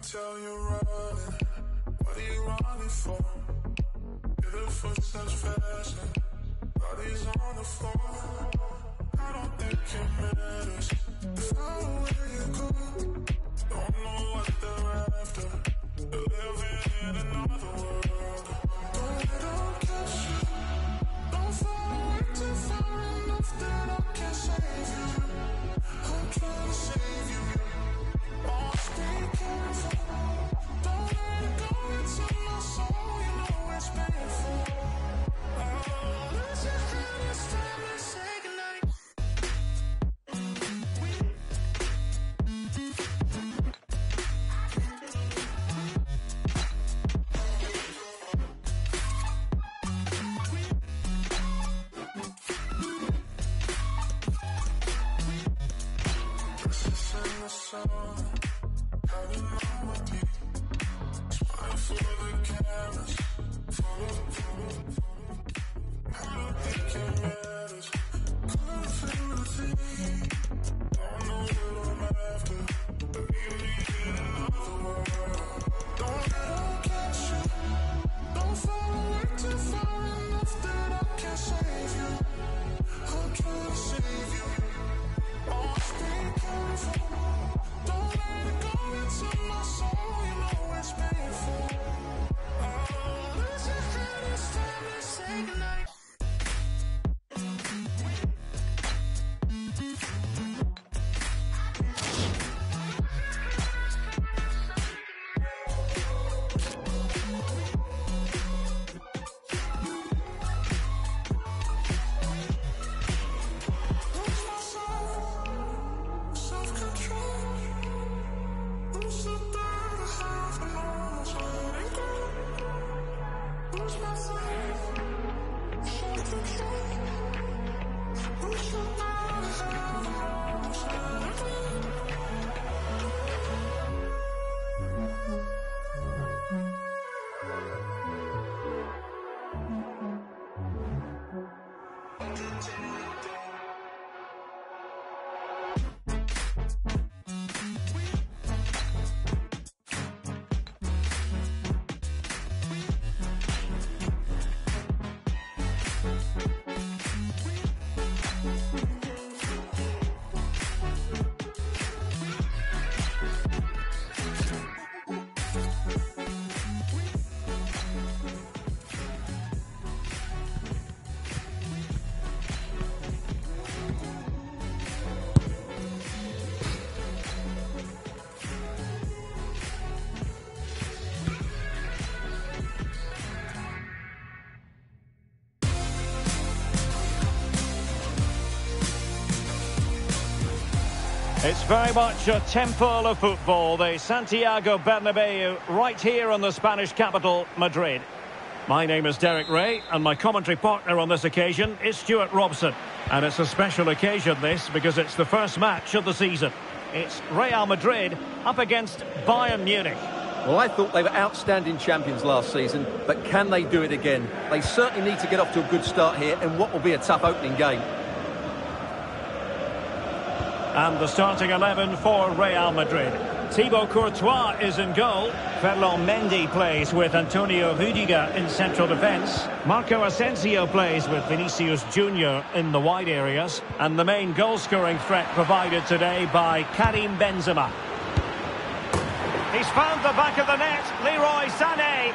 tell you running. What are you running for? Hear the footsteps flashing. Bodies on the floor. I don't think it matters. Follow where you go. Don't know what they're after. They're living in another world. But it don't catch you. Don't fall away too far enough that I can save you. I'm trying to save you. Oh, stay careful. Don't let it go into my soul. You know it's painful. Oh, this is how it's time to say goodnight. This is in the sun. Having on my beat. Smile for the cameras. I don't think it matters. Couldn't feel a thing. Don't know what I'm after. Leave me in another world. Don't let them catch you. Don't fall away too far enough that I can save you. I'm trying to save you. Oh, stay careful. Don't let it go into my soul. You know it's painful. Oh, this is how it's time to say goodnight. Lose myself, self-control. Lose the third of half and almost letting go. Lose myself, self-control. Lose the third of half and almost letting go. It's very much a temple of football, the Santiago Bernabeu, right here in the Spanish capital, Madrid. My name is Derek Ray, and my commentary partner on this occasion is Stuart Robson. And it's a special occasion, this, because it's the first match of the season. It's Real Madrid up against Bayern Munich. Well, I thought they were outstanding champions last season, but can they do it again? They certainly need to get off to a good start here in what will be a tough opening game. And the starting 11 for Real Madrid. Thibaut Courtois is in goal. Ferland Mendy plays with Antonio Rüdiger in central defence. Marco Asensio plays with Vinicius Junior in the wide areas. And the main goal-scoring threat provided today by Karim Benzema. He's found the back of the net, Leroy Sané.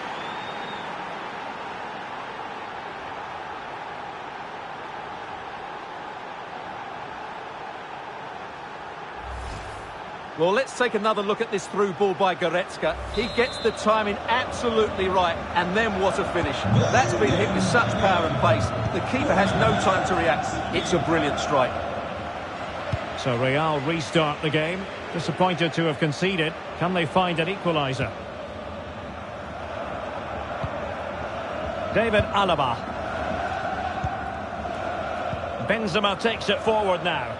Well, let's take another look at this through ball by Goretzka. He gets the timing absolutely right, and then what a finish. That's been hit with such power and pace. The keeper has no time to react. It's a brilliant strike. So Real restart the game. Disappointed to have conceded. Can they find an equaliser? David Alaba. Benzema takes it forward now.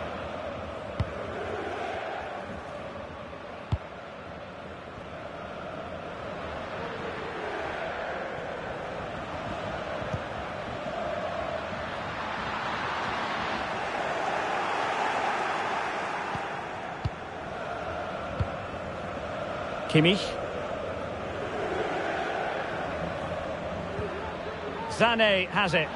Kimmich. Sané has it.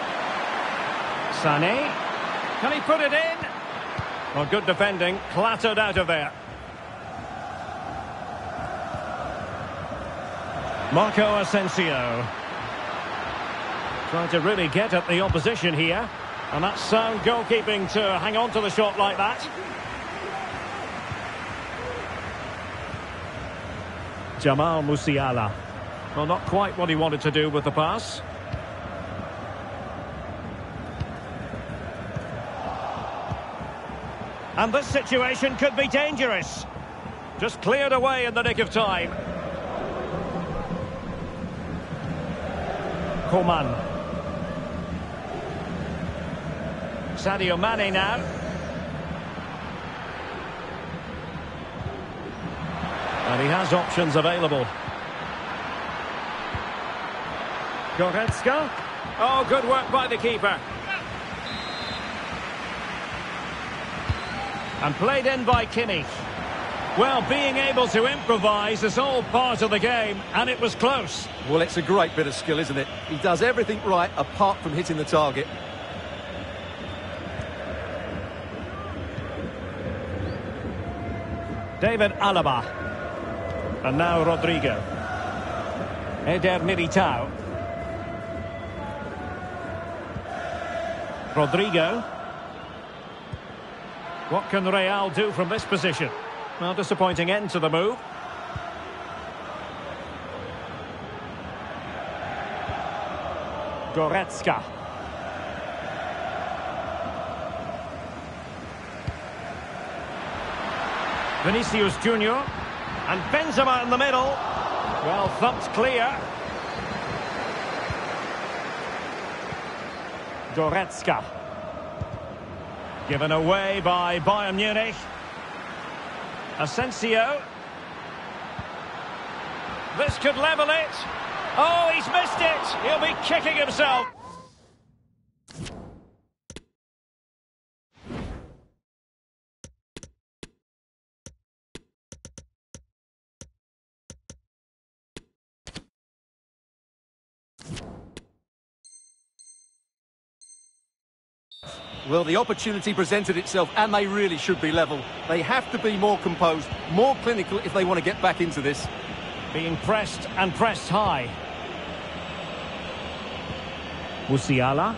Sané. Can he put it in? Well, good defending. Clattered out of there. Marco Asensio. Trying to really get at the opposition here. And that's sound goalkeeping to hang on to the shot like that. Jamal Musiala. Well, not quite what he wanted to do with the pass. And this situation could be dangerous. Just cleared away in the nick of time. Coman. Sadio Mane now. And he has options available. Goretzka. Oh, good work by the keeper. And played in by Kimmich. Well, being able to improvise is all part of the game, and it was close. Well, it's a great bit of skill, isn't it? He does everything right apart from hitting the target. David Alaba. And now Rodrigo. Eder Militao. Rodrigo. What can Real do from this position? Well, disappointing end to the move. Goretzka. Vinicius Junior. And Benzema in the middle. Well, thumped clear. Goretzka. Given away by Bayern Munich. Asensio. This could level it. Oh, he's missed it. He'll be kicking himself. Well, the opportunity presented itself, and they really should be level. They have to be more composed, more clinical if they want to get back into this. Being pressed and pressed high. Musiala.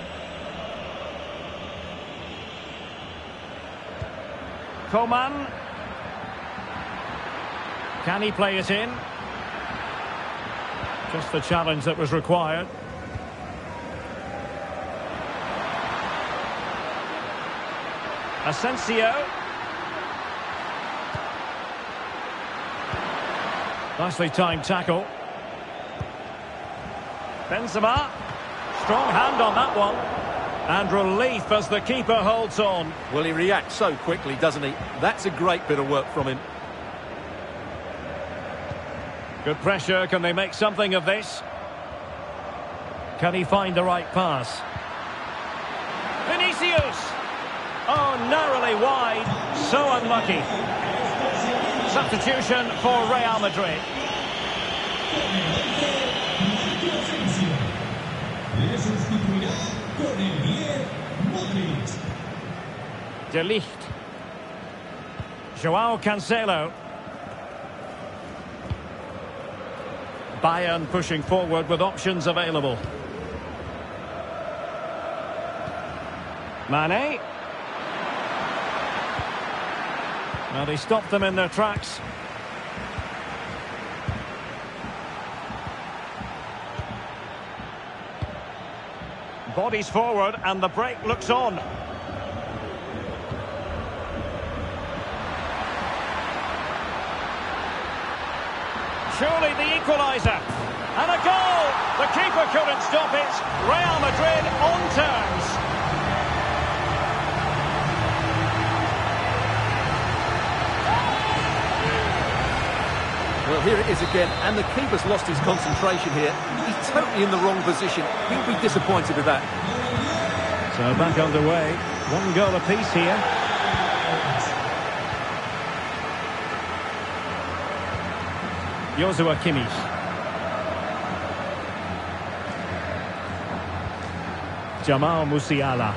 Coman. Can he play it in? Just the challenge that was required. Asensio. Nicely timed tackle. Benzema. Strong hand on that one. And relief as the keeper holds on. Well, he reacts so quickly, doesn't he? That's a great bit of work from him. Good pressure. Can they make something of this? Can he find the right pass? Vinicius! Oh, narrowly wide. So unlucky. Substitution for Real Madrid. De Ligt. Joao Cancelo. Bayern pushing forward with options available. Mane. Now they stopped them in their tracks. Bodies forward and the break looks on. Surely the equaliser. And a goal! The keeper couldn't stop it. Real Madrid on terms. Well, here it is again, and the keeper's lost his concentration here. He's totally in the wrong position. He'll be disappointed with that. So back underway. One goal apiece here. Joshua Kimmich. Jamal Musiala.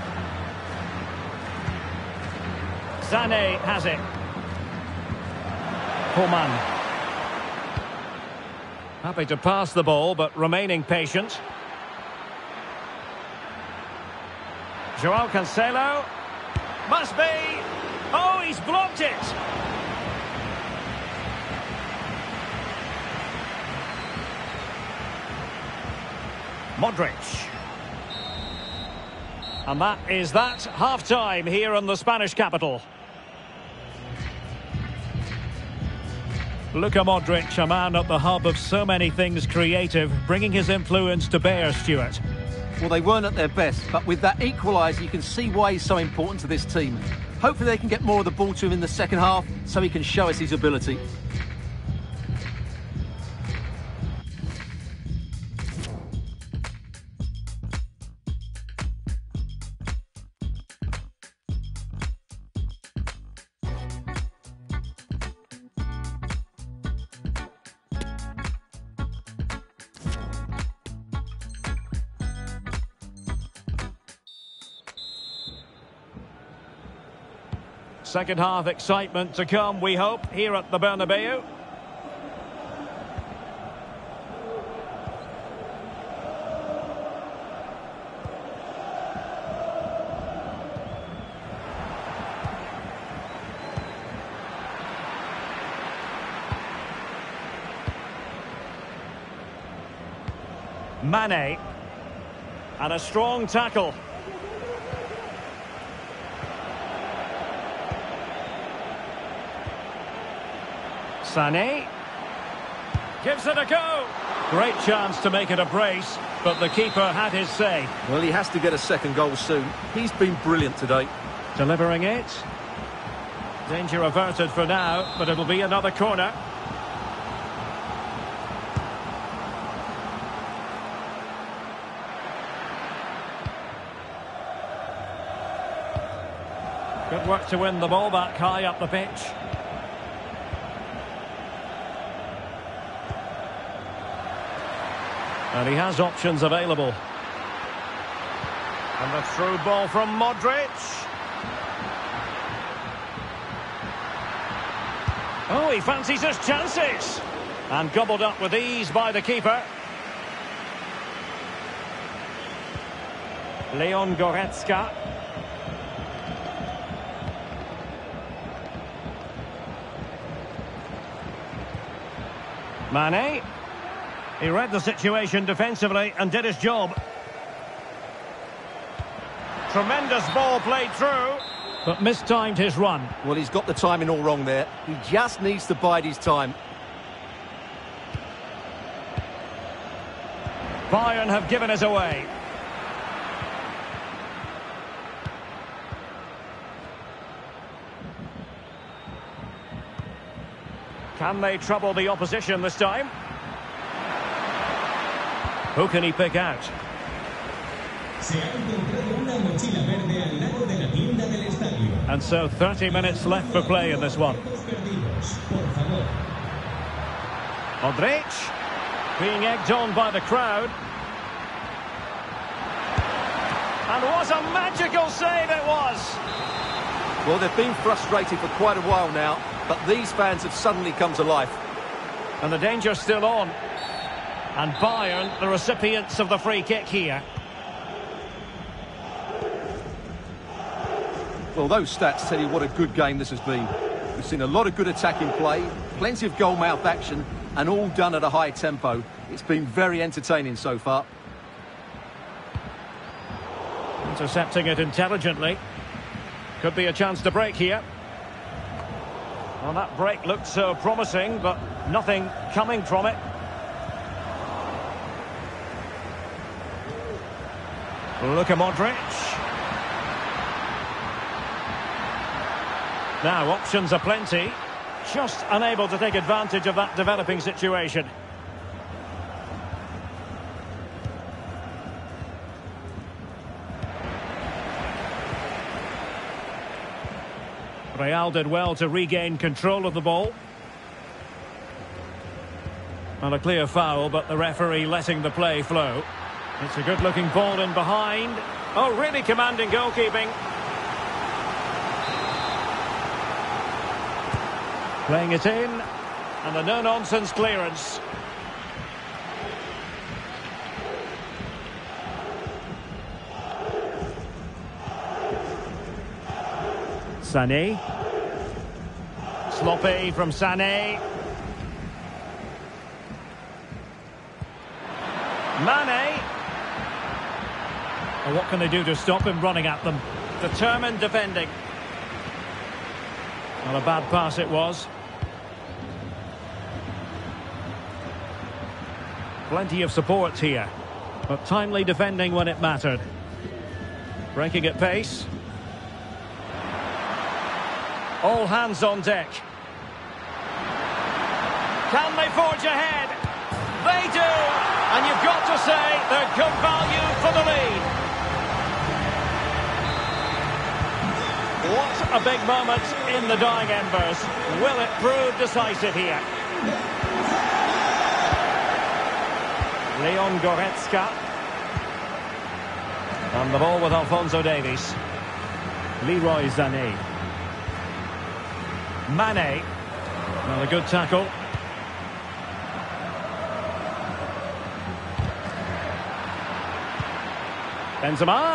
Sané has it. Coman. Happy to pass the ball, but remaining patient. Joao Cancelo. Must be. Oh, he's blocked it. Modric. And that is that. Half-time here in the Spanish capital. Luka Modric, a man at the hub of so many things creative, bringing his influence to bear, Stuart. Well, they weren't at their best, but with that equaliser, you can see why he's so important to this team. Hopefully they can get more of the ball to him in the second half so he can show us his ability. Second half excitement to come, we hope, here at the Bernabeu. Mane. And a strong tackle. Sané gives it a go. Great chance to make it a brace, but the keeper had his say. Well, he has to get a second goal soon. He's been brilliant today. Delivering it. Danger averted for now, but it'll be another corner. Good work to win the ball back high up the pitch. And he has options available. And the through ball from Modric. Oh, he fancies his chances. And gobbled up with ease by the keeper. Leon Goretzka. Mane. He read the situation defensively and did his job. Tremendous ball played through, but mistimed his run. Well, he's got the timing all wrong there. He just needs to bide his time. Bayern have given us away. Can they trouble the opposition this time? Who can he pick out? And so 30 minutes left for play in this one. Modric being egged on by the crowd. And what a magical save it was! Well, they've been frustrated for quite a while now, but these fans have suddenly come to life. And the danger's still on. And Bayern, the recipients of the free kick here. Well, those stats tell you what a good game this has been. We've seen a lot of good attacking play, plenty of goal-mouth action, and all done at a high tempo. It's been very entertaining so far. Intercepting it intelligently. Could be a chance to break here. Well, that break looked so promising, but nothing coming from it. Luka Modric. Now, options are plenty. Just unable to take advantage of that developing situation. Real did well to regain control of the ball. Well, a clear foul, but the referee letting the play flow. It's a good-looking ball in behind. Oh, really commanding goalkeeping. Playing it in. And a no-nonsense clearance. Sané. Sloppy from Sané. Mane. Well, what can they do to stop him running at them? Determined defending. Not a bad pass it was. Plenty of support here, but timely defending when it mattered. Breaking at pace. All hands on deck. Can they forge ahead? They do! And you've got to say they're good value for the lead. What a big moment in the dying embers. Will it prove decisive here? Leon Goretzka. And the ball with Alphonso Davies. Leroy Sané. Mane. Well, a good tackle. Benzema.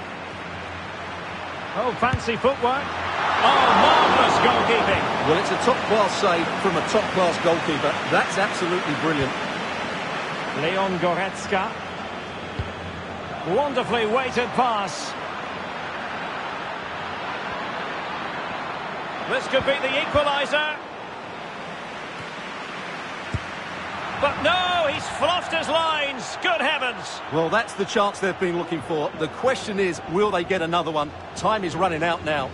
Oh, fancy footwork. Oh, marvellous goalkeeping. Well, it's a top-class save from a top-class goalkeeper. That's absolutely brilliant. Leon Goretzka. Wonderfully weighted pass. This could be the equaliser. But no, he's fluffed his lines. Good heavens. Well, that's the chance they've been looking for. The question is, will they get another one? Time is running out now.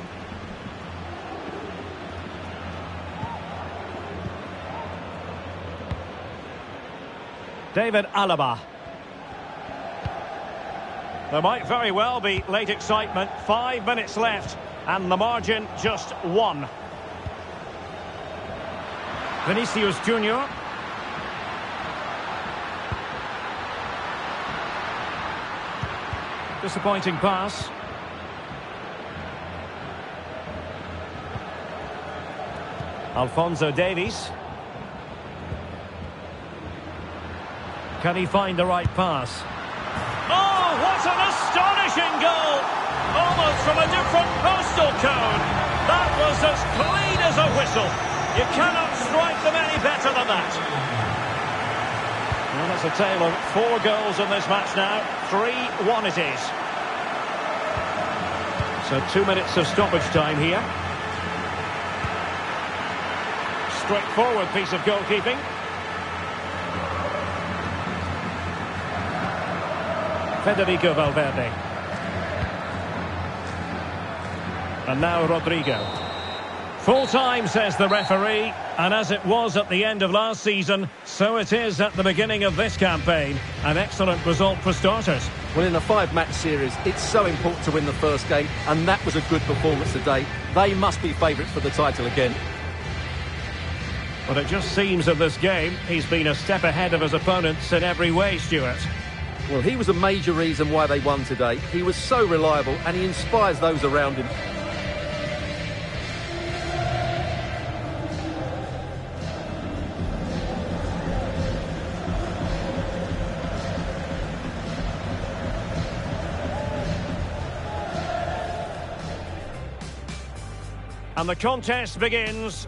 David Alaba. There might very well be late excitement. 5 minutes left. And the margin just 1. Vinicius Junior. Disappointing pass. Alphonso Davies. Can he find the right pass? Oh, what an astonishing goal! Almost from a different postal code. That was as clean as a whistle. You cannot strike them any better than that. Well, that's a tale of 4 goals in this match now. 3-1 it is. So 2 minutes of stoppage time here. Straightforward piece of goalkeeping. Federico Valverde. And now Rodrigo. Full time, says the referee, and as it was at the end of last season, so it is at the beginning of this campaign. An excellent result for starters. Well, in a 5-match series, it's so important to win the first game, and that was a good performance today. They must be favourites for the title again. But it just seems in this game, he's been a step ahead of his opponents in every way, Stuart. Well, he was a major reason why they won today. He was so reliable, and he inspires those around him. And the contest begins.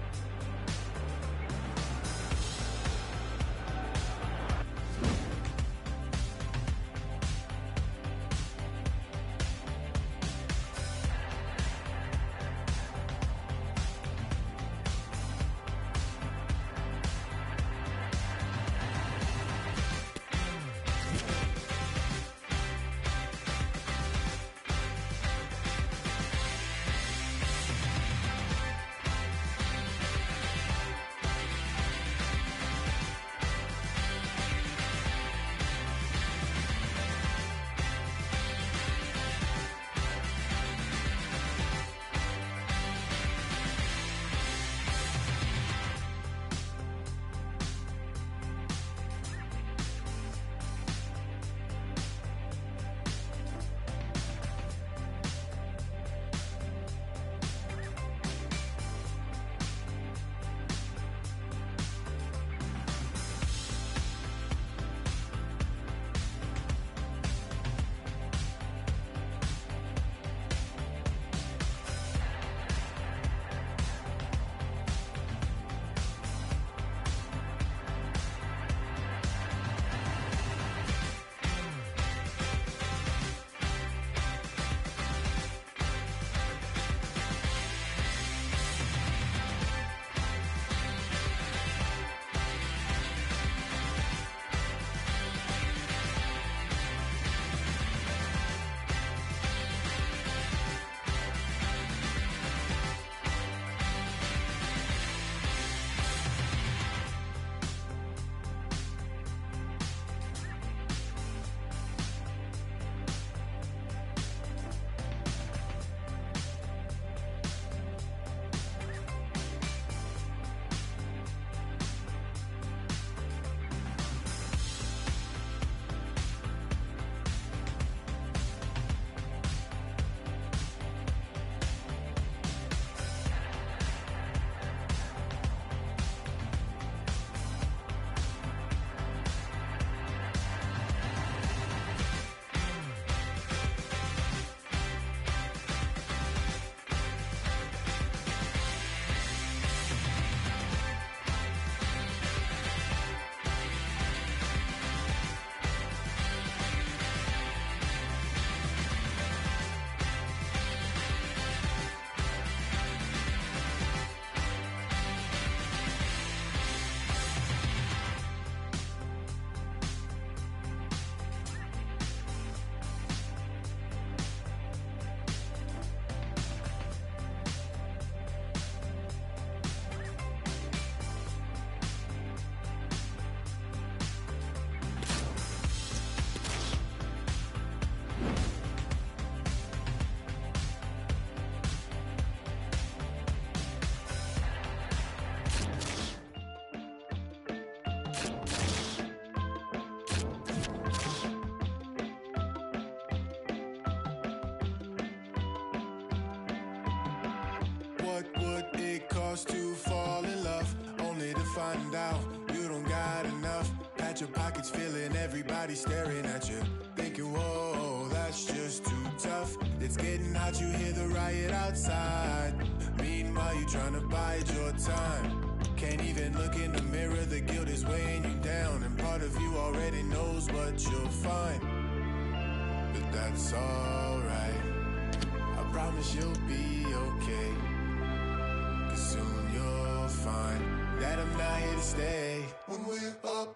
What would it cost to fall in love? Only to find out you don't got enough. Pat your pockets feeling everybody staring at you, thinking, whoa, that's just too tough. It's getting hot, you hear the riot outside. Meanwhile, you trying to bide your time. Can't even look in the mirror, the guilt is weighing you down. And part of you already knows what you'll find. But that's alright, I promise you'll be okay. 'Cause soon you'll find that I'm not here to stay. When we're up,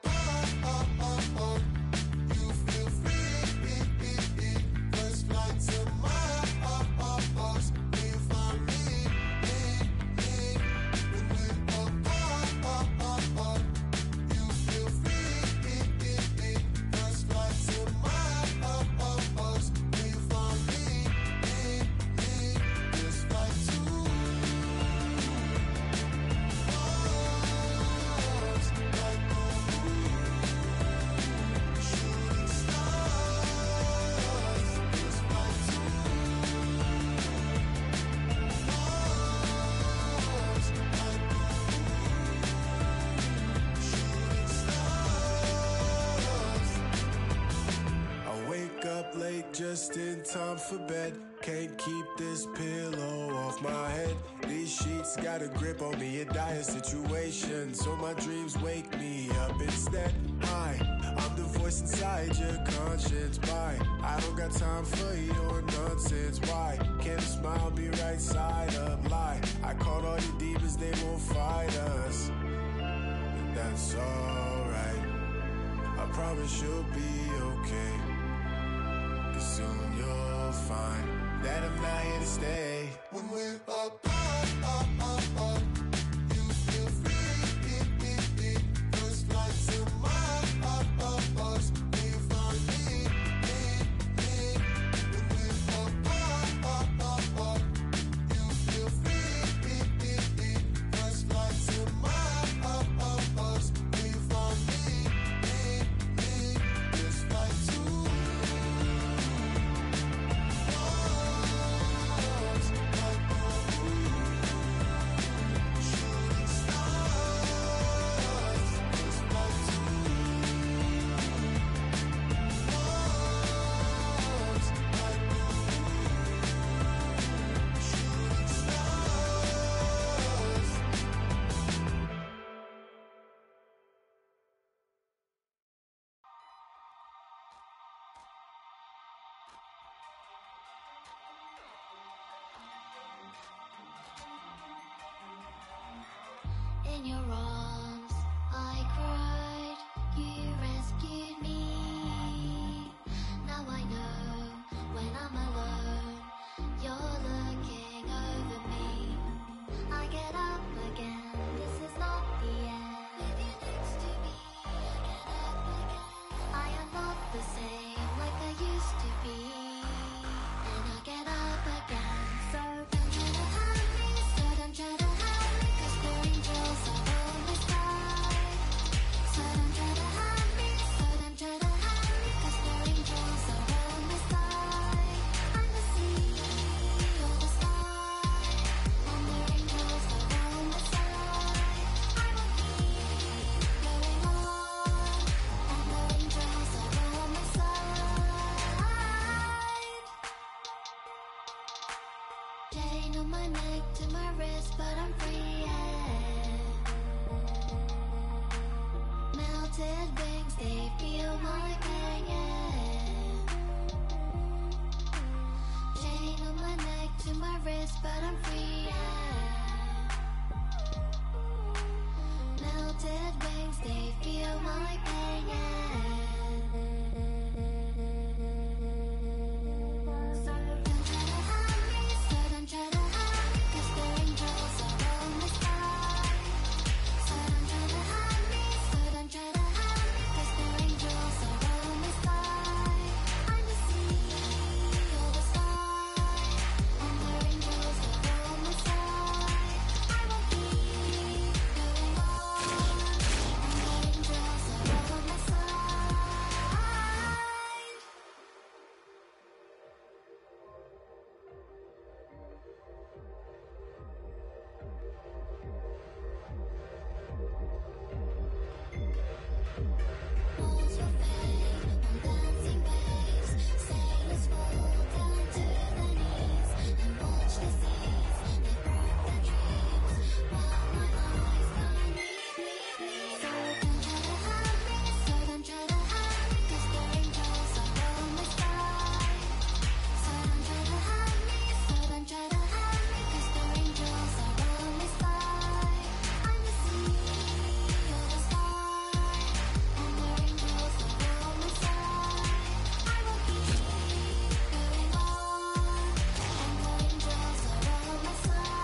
you feel free. First flight to Mars, will you find me? When we're up, you feel free. First flight to Mars, will you find me? This flight to Mars, like a shooting stars. This flight to Mars, like a shooting stars. I wake up late just in time for bed. Can't keep this pillow off my head. These sheets got a grip on me, a dire situation. So my dreams wake me up instead. Hi, I'm the voice inside your conscience. Why? I don't got time for your nonsense. Why? Can't a smile be right side up? Lie, I caught all your demons, they won't fight us. But that's alright, I promise you'll be okay. 'Cause soon you'll find that I'm not here to stay. When we're up, you feel free. First flight to Mars, will you find me? When we're up, you feel free. First flight to Mars, will you find me? This flight to Mars, like a shooting stars. This flight to Mars, like a shooting stars. In your arms, I cried, you rescued me. Now I know when I'm alone, you're looking over me. I get up again, this is not the end. With you next to me, I get up again. I am not the same like I used to be. And I get up again. So don't try to hide me, so don't try to hide me, 'cause the angels are on my side. So don't try to hide me, so don't try to hide me, 'cause the angels are on my side. I'm the sea, you're the sky, and the angels are on my side. I will keep going on, and the angels are on my side. Chain on my neck to my wrist, but I'm free. Melted wings, they feel my pain. Chain on my neck to my wrist, but I'm free. Melted wings, they feel my pain. So don't try to hide me, so don't try to hide me, 'cause the angels are on my side. So don't try to hide me, so don't try to hide me, 'cause the angels are on my side. I'm the sea, you're the sky, and the angels are on my side. What's your fate on dancing waves? Sailors fall down to their knees and watch the seas. They prove their dreams while my eyes can't leave. So don't try to hide me, 'cause the angels are on my side. So don't try to hide me, so don't try to hide me, 'cause the angels are on my side. I'm the sea, you're the sky, and the angels are on my side. I will keep going on, and the angels are on my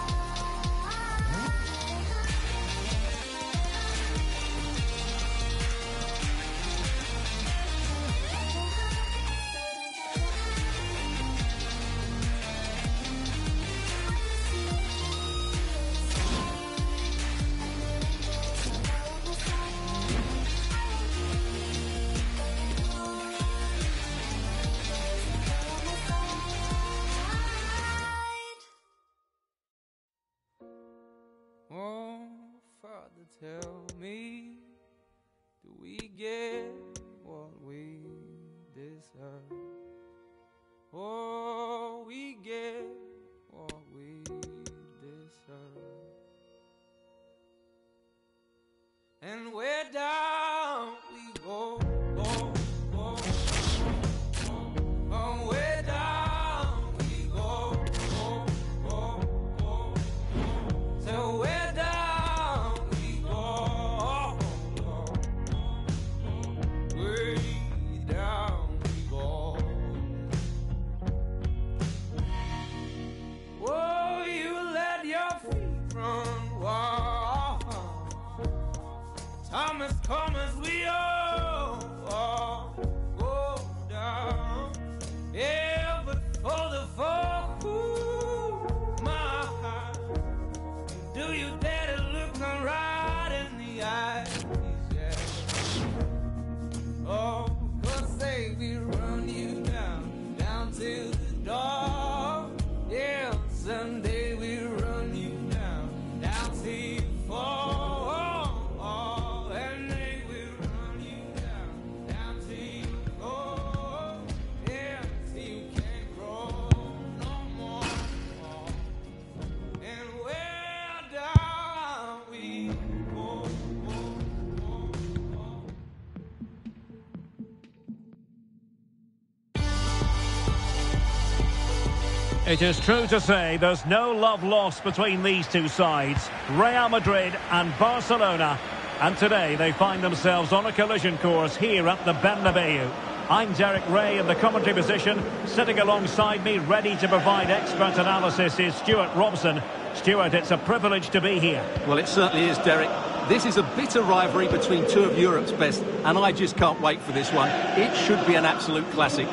Oh, Father, tell me, do we get what we deserve? Oh, we get what we deserve. And where down we go, go, go, go. Oh, where down we go, go, go, go, go. So where down we go, way down we go. Oh, you let your feet run wild. Time has come as we all go down. Yeah, but for the fall, ooh, my heart, do you dare to look them right in the eyes? Yeah. Oh, 'cause say we run you down, down to the door. Yeah, someday we run you down, down till you fall. And they will run you down, down till you go. Yeah, till you can't grow no more. And where down we go, go, go, go. It is true to say there's no love lost between these two sides, Real Madrid and Barcelona. And today they find themselves on a collision course here at the Bernabeu. I'm Derek Ray in the commentary position. Sitting alongside me, ready to provide expert analysis, is Stuart Robson. Stuart, it's a privilege to be here. Well, it certainly is, Derek. This is a bitter rivalry between two of Europe's best, and I just can't wait for this one. It should be an absolute classic.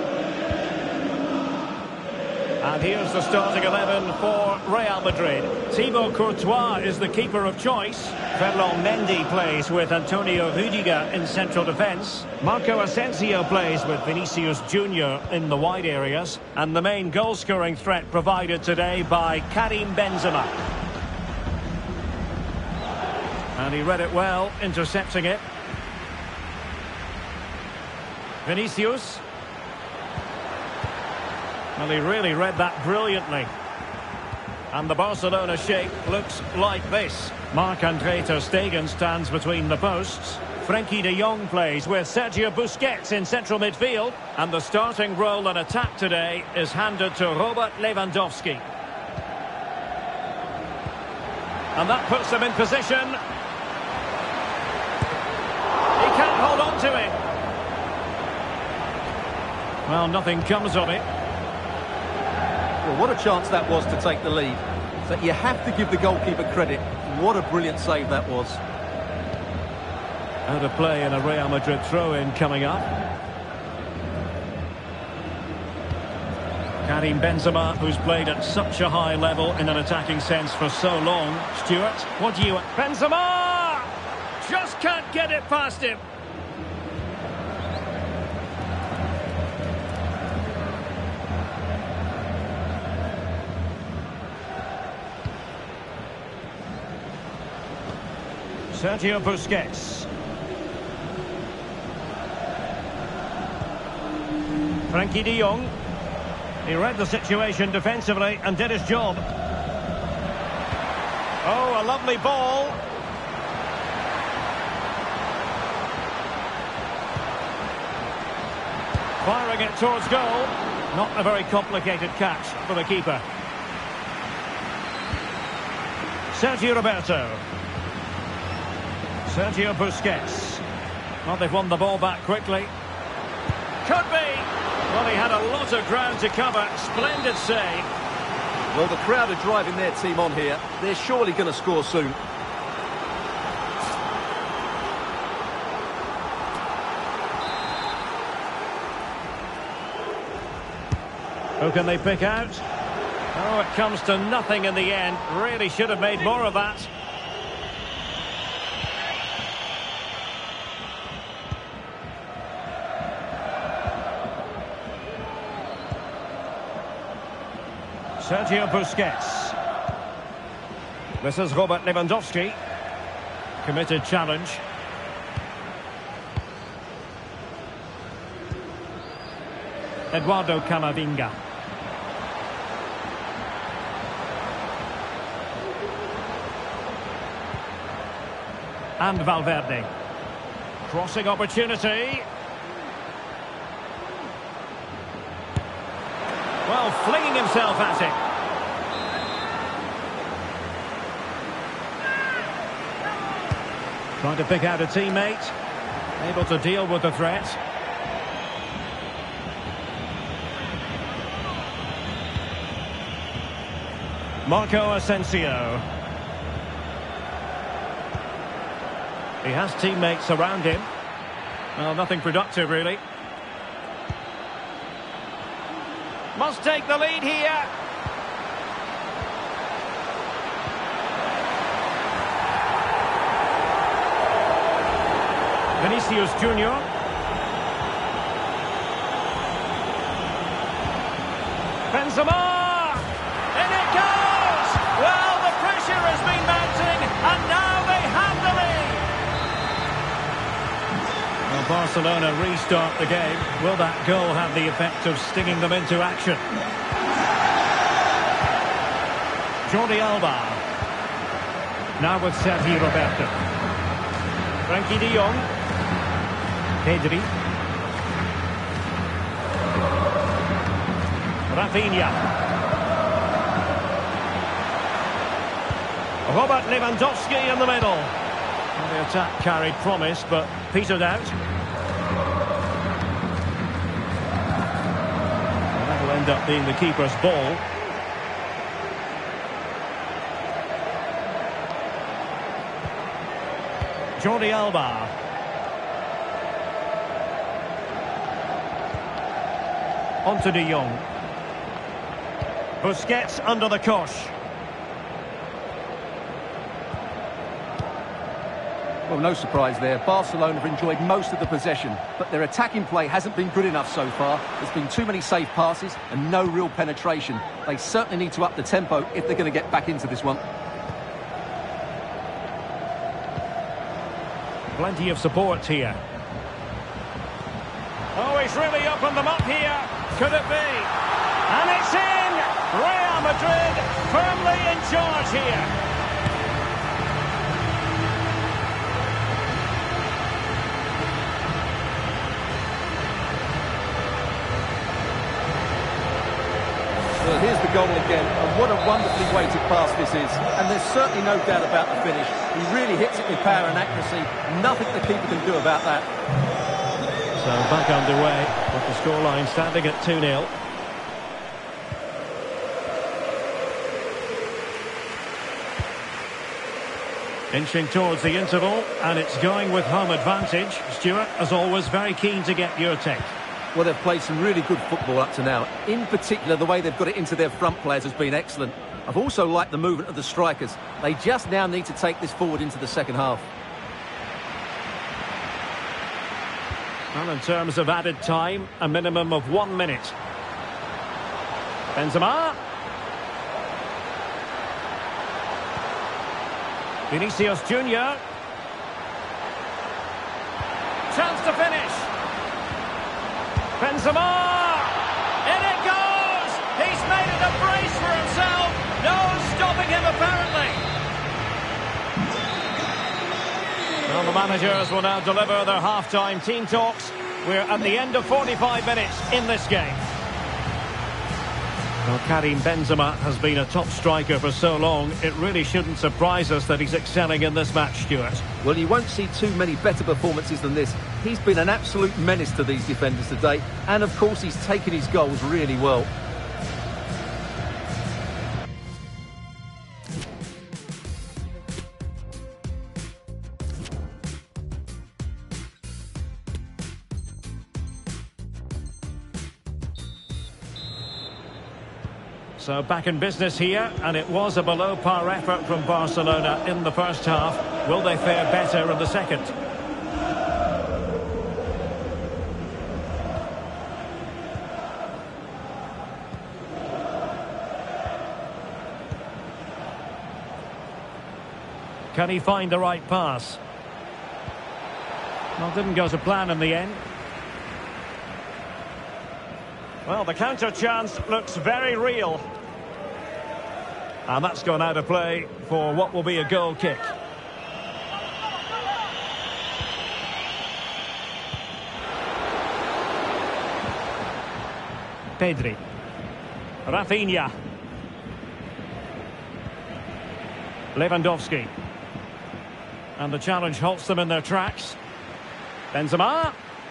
And here's the starting 11 for Real Madrid. Thibaut Courtois is the keeper of choice. Ferland Mendy plays with Antonio Rudiger in central defence. Marco Asensio plays with Vinicius Junior in the wide areas. And the main goal-scoring threat provided today by Karim Benzema. And he read it well, intercepting it. Vinicius. Well, he really read that brilliantly. And the Barcelona shape looks like this. Marc-Andre ter Stegen stands between the posts. Frenkie de Jong plays with Sergio Busquets in central midfield. And the starting role in attack today is handed to Robert Lewandowski. And that puts him in position. He can't hold on to it. Well, nothing comes of it. Well, what a chance that was to take the lead. So you have to give the goalkeeper credit. What a brilliant save that was. Out of play in a Real Madrid throw-in coming up. Karim Benzema, who's played at such a high level in an attacking sense for so long. Stuart, what do you... Benzema! Just can't get it past him. Sergio Busquets. Frankie de Jong. He read the situation defensively and did his job. Oh, a lovely ball. Firing it towards goal. Not a very complicated catch for the keeper. Sergio Roberto. Sergio Busquets. Well, they've won the ball back quickly. Could be. Well, he had a lot of ground to cover. Splendid save. Well, the crowd are driving their team on here. They're surely going to score soon. Who can they pick out? Oh, it comes to nothing in the end. Really should have made more of that. Sergio Busquets. This is Robert Lewandowski. Committed challenge. Eduardo Camavinga. And Valverde. Crossing opportunity. Well, flinging himself at it. Trying to pick out a teammate. Able to deal with the threat. Marco Asensio. He has teammates around him. Well, nothing productive, really. Must take the lead here. Vinicius Junior. Benzema! In it goes! Well, the pressure has been mounting, and now they have the lead. Well, Barcelona restart the game. Will that goal have the effect of stinging them into action? Jordi Alba. Now with Sergio Roberto. Frankie de Jong. Pedri. Rafinha. Robert Lewandowski in the middle. Well, the attack carried promise, but petered out. And that'll end up being the keeper's ball. Jordi Alba. On to de Jong. Busquets under the cosh. Well, no surprise there. Barcelona have enjoyed most of the possession, but their attacking play hasn't been good enough so far. There's been too many safe passes and no real penetration. They certainly need to up the tempo if they're going to get back into this one. Plenty of support here. Oh, he's really opened them up here. Could it be? And it's in! Real Madrid firmly in charge here. Well, here's the goal again, and what a wonderfully weighted pass this is. And there's certainly no doubt about the finish. He really hits it with power and accuracy. Nothing the keeper can do about that. So back underway with the scoreline standing at 2-0. Inching towards the interval, and it's going with home advantage. Stuart, as always, very keen to get your take. Well, they've played some really good football up to now. In particular, the way they've got it into their front players has been excellent. I've also liked the movement of the strikers. They just now need to take this forward into the second half. Well, in terms of added time, a minimum of 1 minute. Benzema. Vinicius Junior. Chance to finish. Benzema! stopping him, apparently. Well, the managers will now deliver their half-time team talks. We're at the end of 45 minutes in this game. Well, Karim Benzema has been a top striker for so long, it really shouldn't surprise us that he's excelling in this match, Stuart. Well, you won't see too many better performances than this. He's been an absolute menace to these defenders today, and of course he's taken his goals really well. So back in business here, and it was a below-par effort from Barcelona in the first half. Will they fare better in the second? Can he find the right pass? Well, didn't go to plan in the end. Well, the counter chance looks very real. And that's gone out of play for what will be a goal kick. Pedri. Rafinha. Lewandowski. And the challenge halts them in their tracks. Benzema.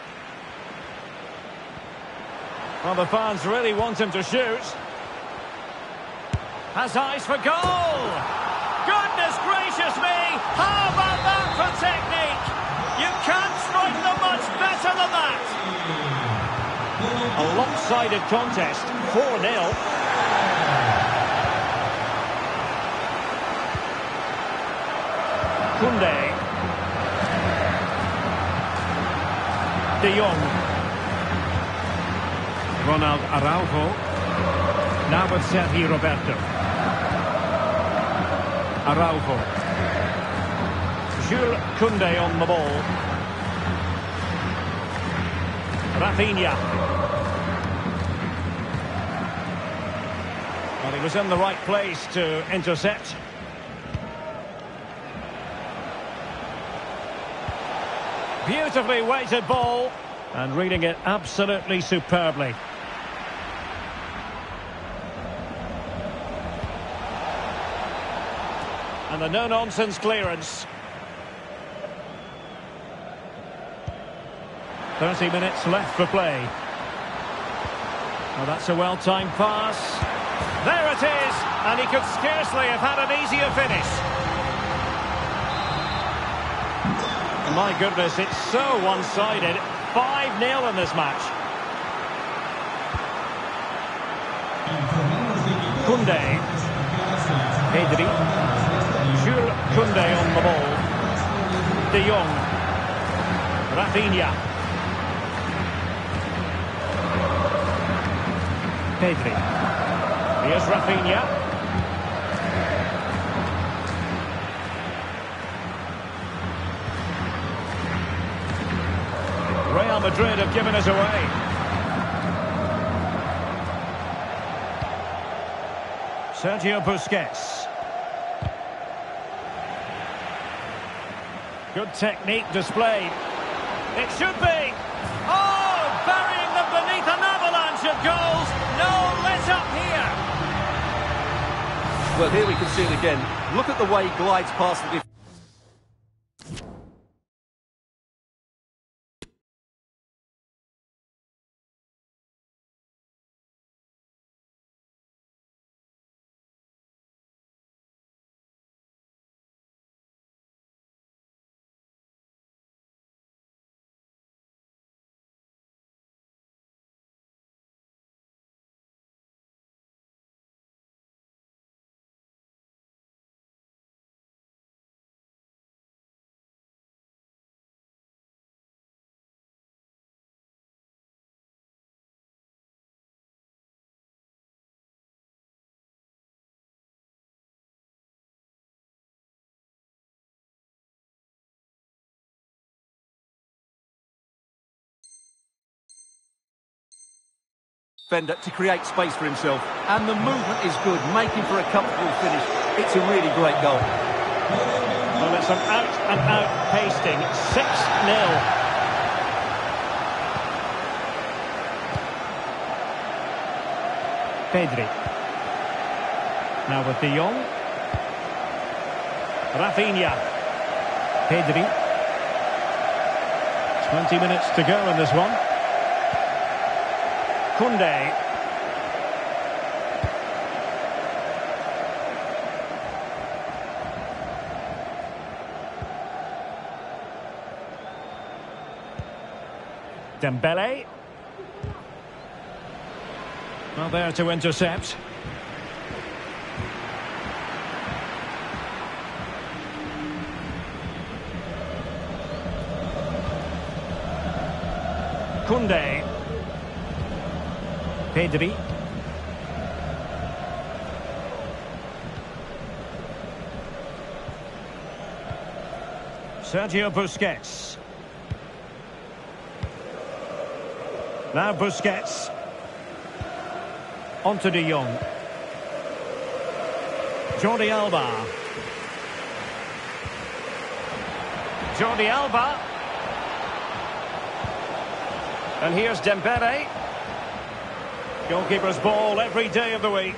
Well, the fans really want him to shoot. Has eyes for goal! Goodness gracious me! How about that for technique? You can't strike them much better than that! A lopsided contest, 4-0. Koundé. De Jong. Ronald Araujo. Now with Sergi Roberto. Araujo. Jules Koundé on the ball. Rafinha. Well, he was in the right place to intercept. Beautifully weighted ball. And reading it absolutely superbly. And the no-nonsense clearance. 30 minutes left for play. Well, that's a well-timed pass. There it is! And he could scarcely have had an easier finish. My goodness, it's so one-sided. 5-0 in this match. Koundé. Pedri. Jules Koundé on the ball. De Jong. Rafinha. Pedri. Here's Rafinha. Real Madrid have given us away. Sergio Busquets. Good technique displayed. It should be. Oh, burying them beneath an avalanche of goals. No let up here. Well, here we can see it again. Look at the way he glides past the defence. Defender to create space for himself, and the movement is good, making for a comfortable finish. It's a really great goal. Well, it's an out-and-out pasting. 6-0. Pedri. Now with De Jong. Rafinha. Pedri. 20 minutes to go in this one. Koundé. Dembele. Well, there to intercept. Koundé. Pedri. Sergio Busquets. Now Busquets. On to De Jong. Jordi Alba. Jordi Alba. And here's Dembele. Goalkeeper's ball every day of the week.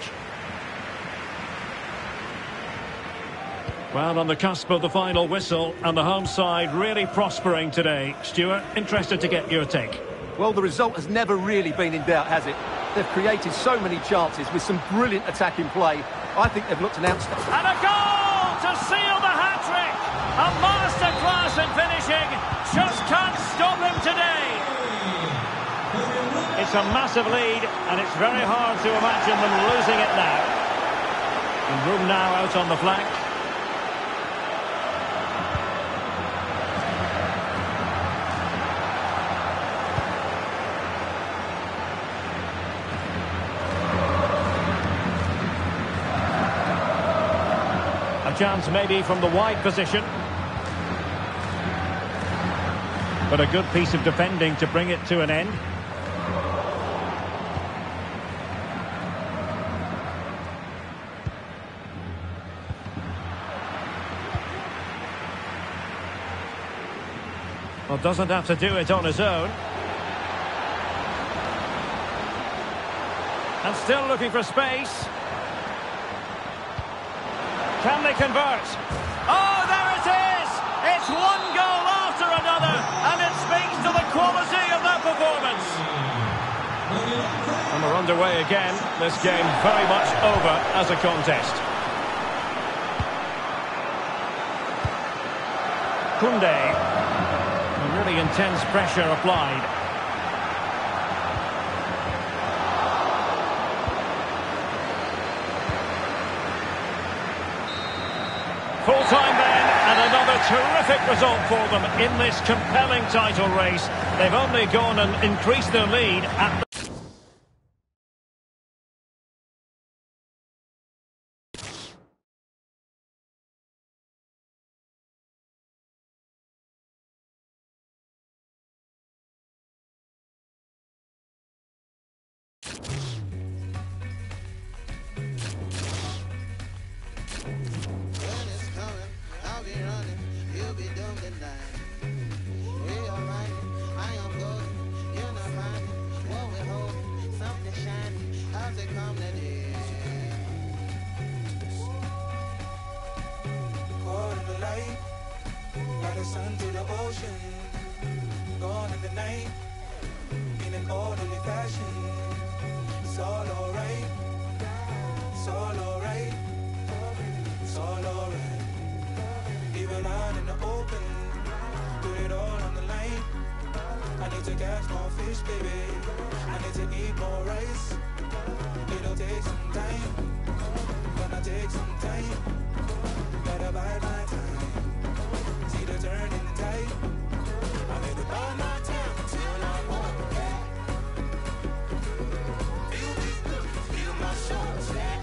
Well, on the cusp of the final whistle, and the home side really prospering today. Stuart, interested to get your take. Well, the result has never really been in doubt, has it? They've created so many chances with some brilliant attacking play. I think they've looked an outstanding... And a goal to seal the hat-trick! A masterclass in finishing. Just can't stop him today. It's a massive lead, and it's very hard to imagine them losing it now. And room now out on the flank. Chance maybe from the wide position, but a good piece of defending to bring it to an end. Well, doesn't have to do it on his own. And still looking for space. Can they convert? Oh, there it is! It's one goal after another, and it speaks to the quality of that performance. And we're underway again. This game very much over as a contest. Koundé. Really intense pressure applied. Full-time then, and another terrific result for them in this compelling title race. They've only gone and increased their lead at the... Sun to the ocean, gone in the night, in an orderly fashion. It's all alright, it's all alright, it's all alright. Even out in the open, put it all on the line. I need to catch more fish, baby. I need to eat more rice. It'll take some time, gonna take some time. Gotta bide my time. See the turn in the tide. I need to buy my time until I'm home. Feel this look, feel my soul set.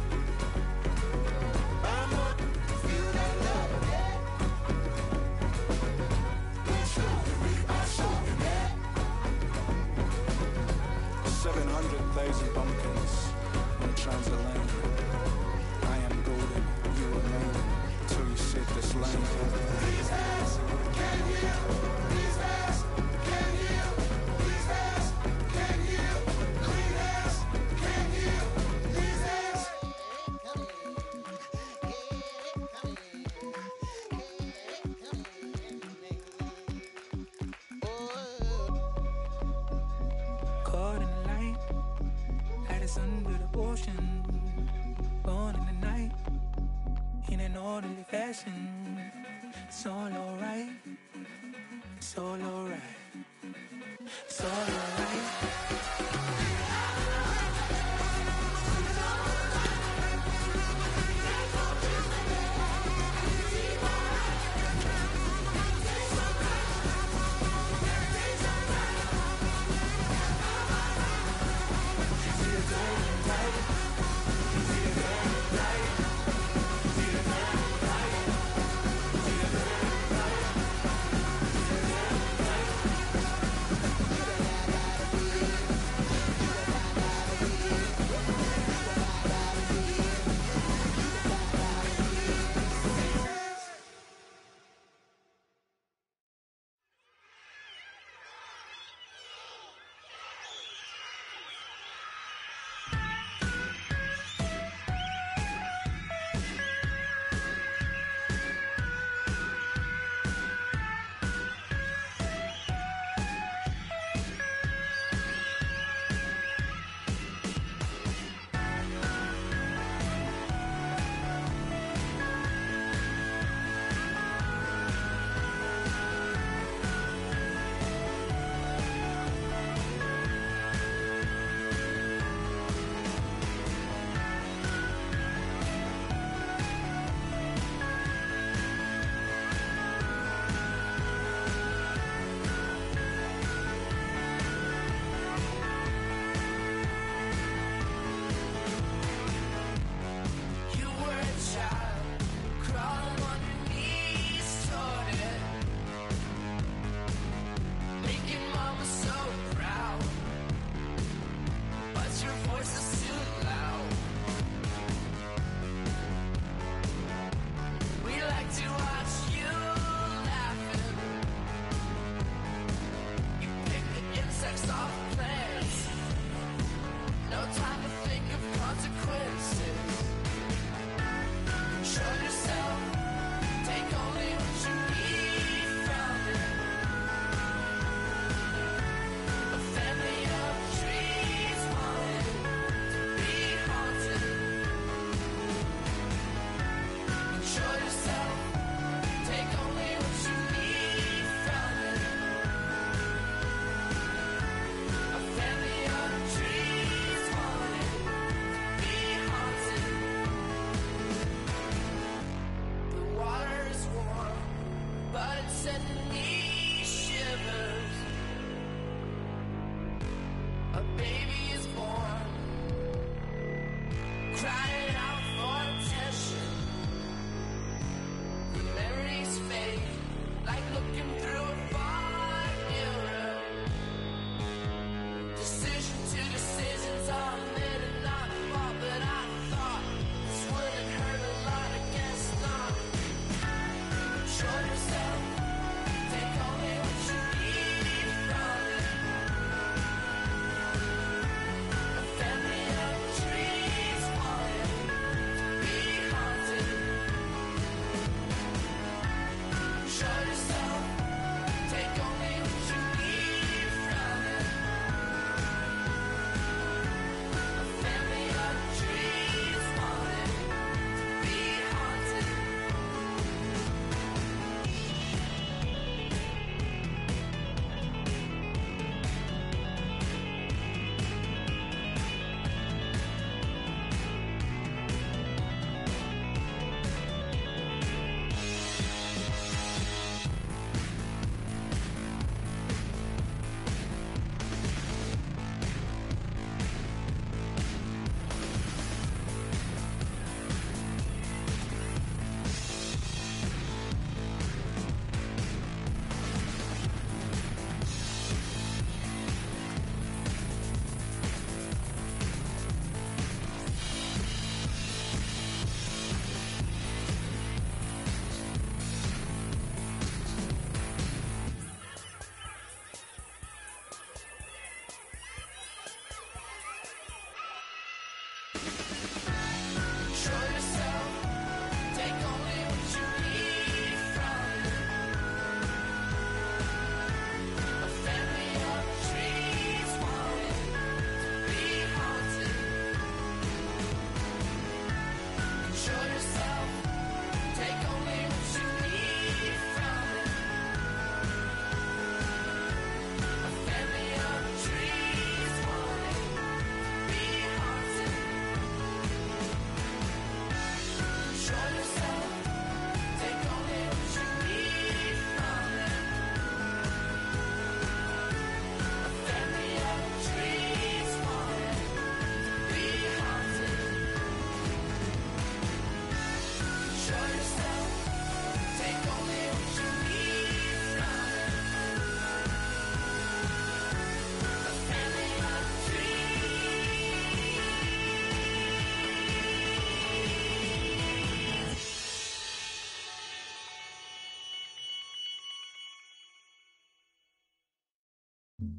I'm up, feel that love. We're showing, we are showing that. 700 ocean. Born in the night, in an orderly fashion. It's all alright. It's all alright. It's all alright.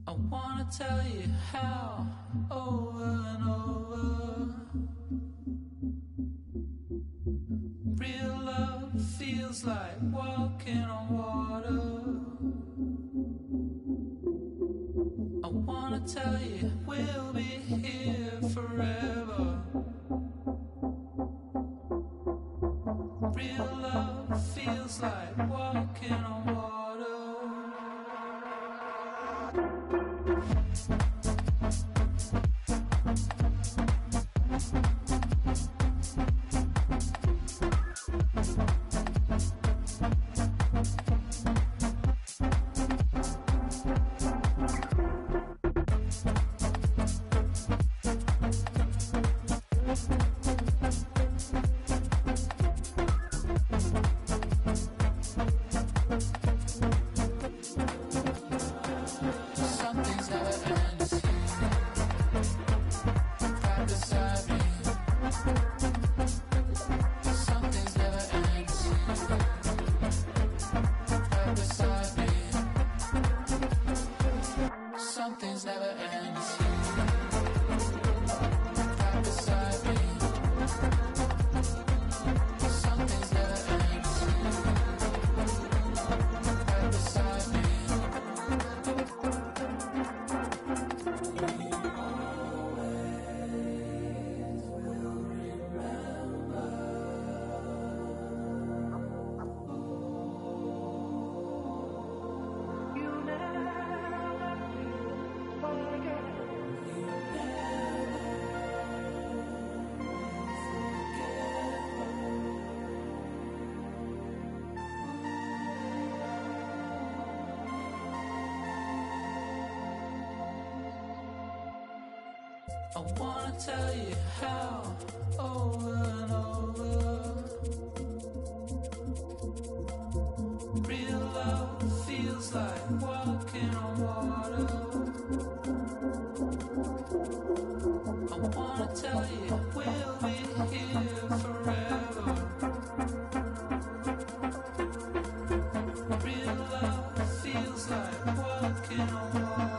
I wanna tell you how over and over real love feels like walking on water. I wanna tell you we'll be here forever. Real love feels like walking on water. I wanna tell you how over and over real love feels like walking on water. I wanna tell you we'll be here forever. Real love feels like walking on water.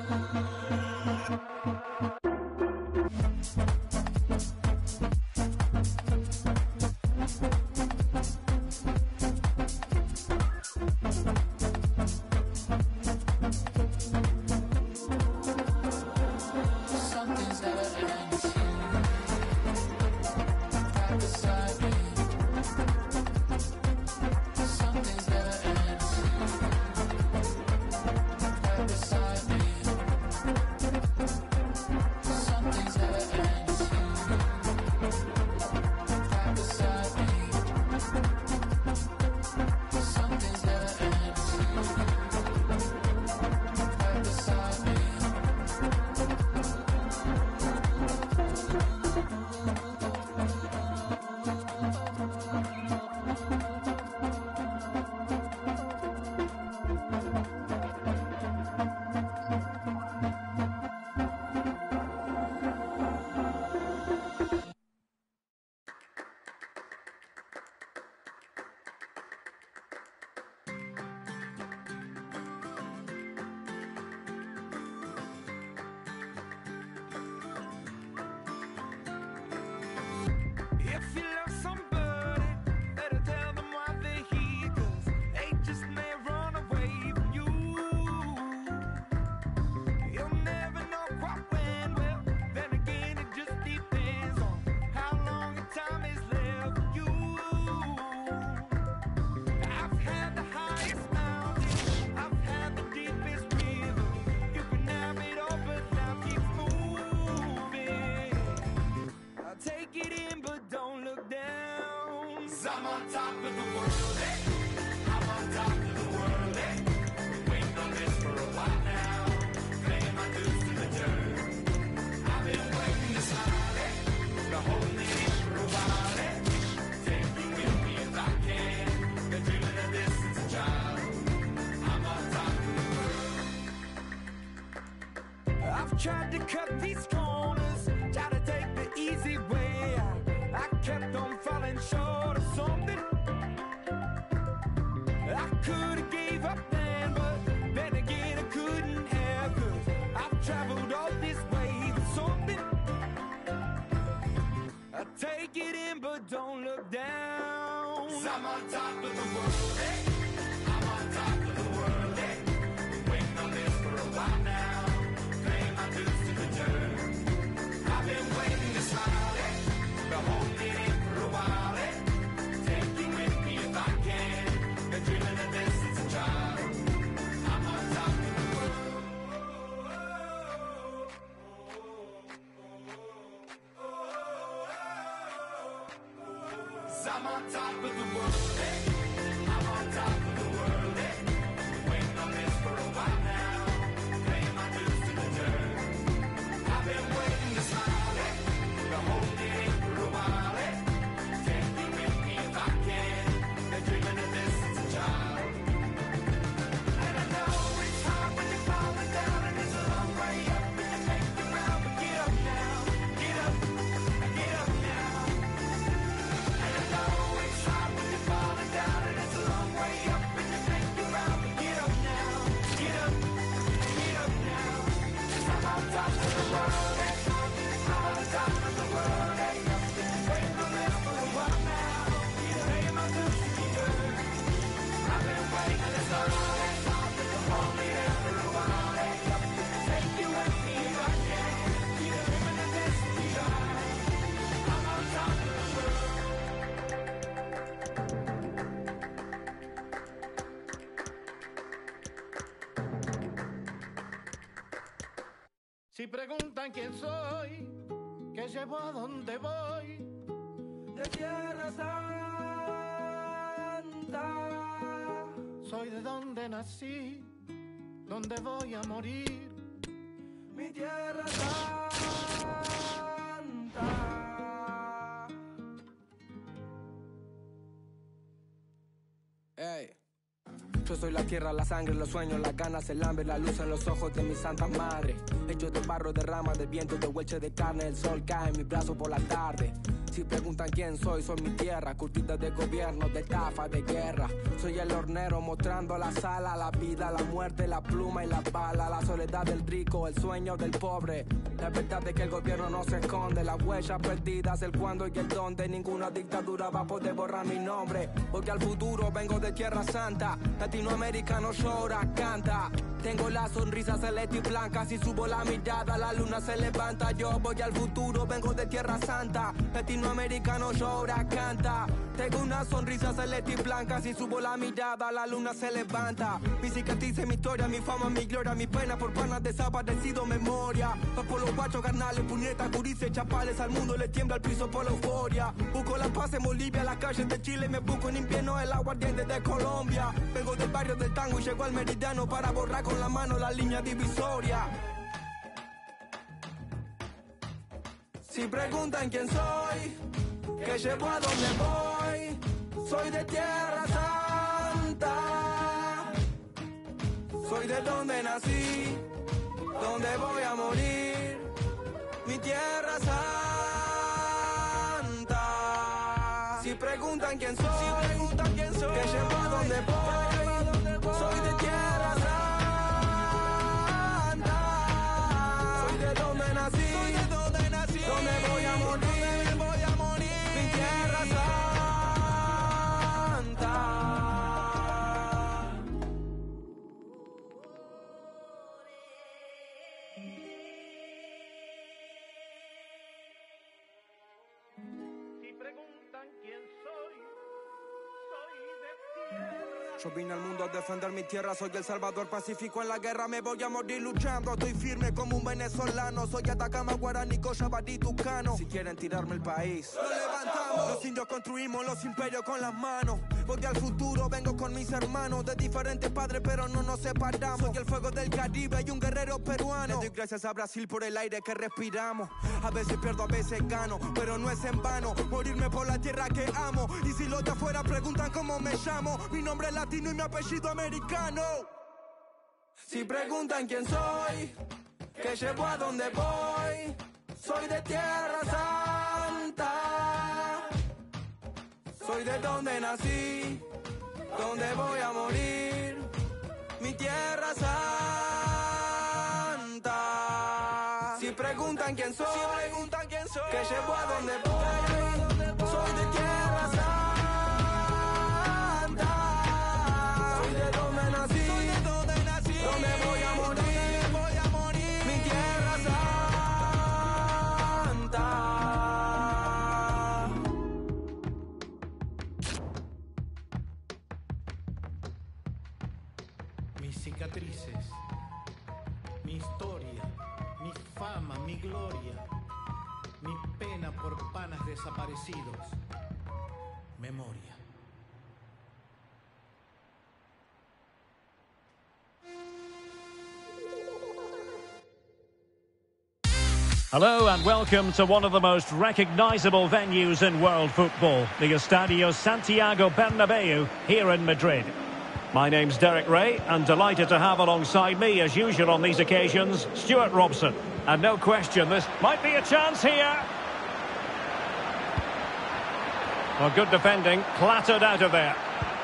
If you love somebody, better tell them why they're here, 'cause they just may run away from you. You'll never know quite when, well, then again it just depends on how long your time is left for you. I've had the highest mountain, I've had the deepest river. You can have it all, but life keeps moving. I'll take it in, but don't look down. 'Cause I'm on top of the world, eh? I'm on top of the world, eh? Been waiting on this for a while now, paying my dues to the dirt. I've been waiting this hard, eh? Been holding it in for a while, eh? Take you with me if I can. Been dreaming of this since a child. I'm on top of the world. I've tried to cut these corners, try to take the easy way out. I kept on falling short of something. take it in, but don't look down. 'Cause I'm on top of the world, hey. I'm on top of the world, hey. Been waiting on this for a while now. Paying my dues to the dirt. I've been waiting to smile, hey. Been holding it in for a while, hey. Take you with me if I can. Been dreaming of this since a child. I'm on top of the world. 'Cause I'm on top of the world, hey. I'm on top of the world, hey. Been waiting on this for a while now. Paying my dues to the dirt. I've been waiting to smile, hey. Been holding it in for a while, hey. Take you with me if I can. Been dreaming of this since a child. And I know it's hard when you're falling down, and it's a long way up, and you make the round, but get up now. Get up, get up now. And I know it's hard when you're falling down, and it's a long way up, and you make the round, but get up now. Get up now. 'Cause I'm on top of the world, hey. I'm on top of the world, hey. Waiting on this for a while now. Paying my dues to the dirt. I've been waiting this long, hey. Hold me there for a while, hey. Take you with me if I can. Keep dreaming of this beyond. I'm on top of the world. Si preguntan quién soy, qué llevo a dónde voy, de Tierra Santa. Soy de donde nací, donde voy a morir, mi Tierra Santa. Ey. Yo soy la tierra, la sangre, los sueños, las ganas, el hambre, la luz en los ojos de mi santa madre. Hecho de barro, de ramas, de viento, de hueche de carne, el sol cae en mi brazo por la tarde. Si preguntan quién soy mi tierra, curtida de gobierno, de estafa, de guerra. Soy el hornero mostrando la sala, la vida, la muerte, la pluma y la bala, la soledad del rico, el sueño del pobre. La verdad es que el gobierno no se esconde, las huellas perdidas, el cuándo y el dónde. Ninguna dictadura va a poder borrar mi nombre, porque al futuro vengo de Tierra Santa. Latinoamericano llora, canta. Tengo la sonrisa celeste y blanca, si subo la mirada la luna se levanta. Yo voy al futuro, vengo de Tierra Santa. Latinoamericano llora, canta. Tengo una sonrisa celeste y blanca, si subo la mirada la luna se levanta. Mi cicatriz, mi historia, mi fama, mi gloria, mi pena por panas desaparecido, memoria. Va por los guachos, carnales, puñetas, gurises, chapales, al mundo le tiembla el piso por la euforia. Busco la paz en Bolivia, las calles de Chile, me busco en invierno el aguardiente de Colombia. Vengo del barrio del tango y llego al meridiano para borrar con la mano la línea divisoria. Si preguntan quién soy, qué llevo a dónde voy, soy de Tierra Santa. Soy de donde nací, donde voy a morir, mi Tierra Santa. Si preguntan quién soy, qué llevo a dónde voy, soy de Tierra Santa. Soy de donde nací, donde voy a morir, mi Tierra Santa. Si preguntan quién soy de tierra. Yo vine al mundo a defender mi tierra, soy el salvador pacífico en la guerra, me voy a morir luchando, estoy firme como un venezolano, soy Atacama, Guaraní, Cochabamba, Tucano. Si quieren tirarme el país, lo levantamos. Los indios construimos los imperios con las manos, voy al futuro, vengo con mis hermanos, de diferentes padres pero no nos separamos. Soy el fuego del Caribe y un guerrero peruano. Le doy gracias a Brasil por el aire que respiramos, a veces pierdo, a veces gano, pero no es en vano, morirme por la tierra que amo. Y si los de afuera preguntan cómo me llamo, mi nombre es latino y mi apellido americano. Si preguntan quién soy, qué llevo a dónde voy, soy de Tierra Santa. Soy de donde nací, donde voy a morir, mi Tierra Santa. Si preguntan quién soy, qué llevo a dónde voy, cicatrices, mi historia, mi fama, mi gloria, mi pena por panas desaparecidos, memoria. Hello and welcome to one of the most recognisable venues in world football, the Estadio Santiago Bernabeu here in Madrid. My name's Derek Ray and delighted to have alongside me, as usual on these occasions, Stuart Robson. And no question, this might be a chance here. Well, good defending, clattered out of there.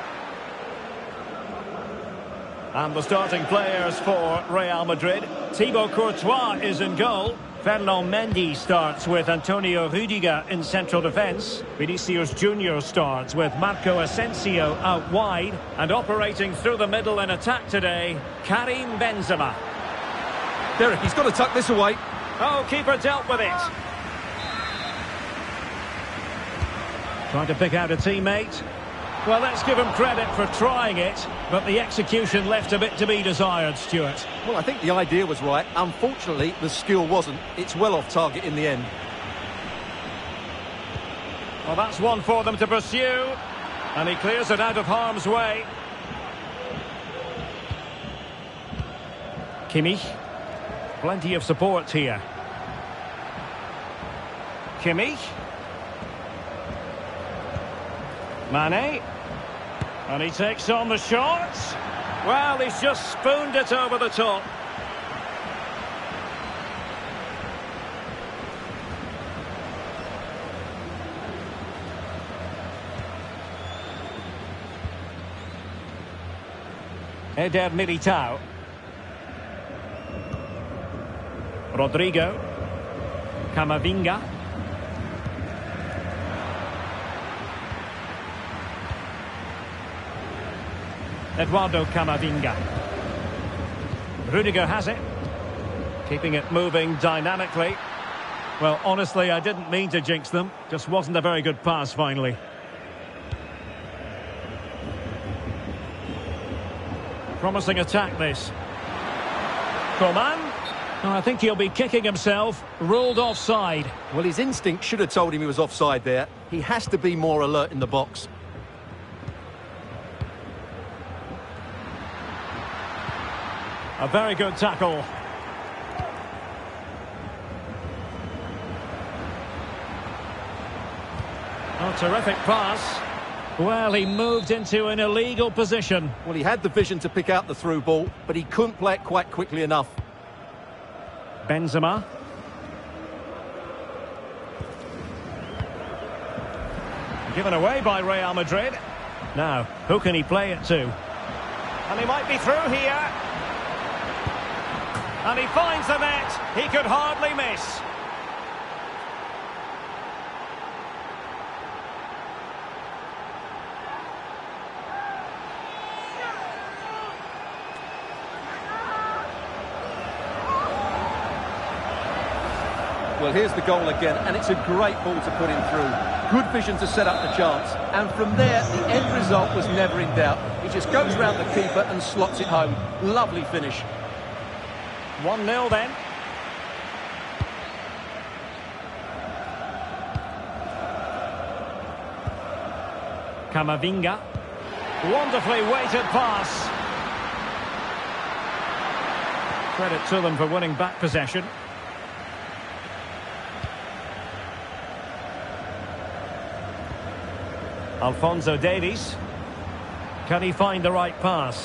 And the starting players for Real Madrid. Thibaut Courtois is in goal. Ferland Mendy starts with Antonio Rudiger in central defence. Vinicius Junior starts with Marco Asensio out wide. And operating through the middle in attack today, Karim Benzema. Derek, he's got to tuck this away. Oh, keeper dealt with it. Trying to pick out a teammate. Well, let's give him credit for trying it, but the execution left a bit to be desired, Stuart. Well, I think the idea was right. Unfortunately, the skill wasn't. It's well off target in the end. Well, that's one for them to pursue, and he clears it out of harm's way. Kimmich. Plenty of support here. Kimmich. Mane. And he takes on the shot. Well, he's just spooned it over the top. Eder Militao. Rodrigo. Camavinga. Eduardo Camavinga. Rudiger has it. Keeping it moving dynamically. Well, honestly, I didn't mean to jinx them. Just wasn't a very good pass, finally. Promising attack, this. Coman. Oh, I think he'll be kicking himself. Ruled offside. Well, his instinct should have told him he was offside there. He has to be more alert in the box. A very good tackle. Oh, terrific pass. Well, he moved into an illegal position. Well, he had the vision to pick out the through ball, but he couldn't play it quite quickly enough. Benzema. Given away by Real Madrid. Now, who can he play it to? And he might be through here. And he finds the net. He could hardly miss. Well, here's the goal again, and it's a great ball to put him through. Good vision to set up the chance. And from there, the end result was never in doubt. He just goes round the keeper and slots it home. Lovely finish. 1-0 then. Camavinga. Wonderfully weighted pass. Credit to them for winning back possession. Alphonso Davies. Can he find the right pass?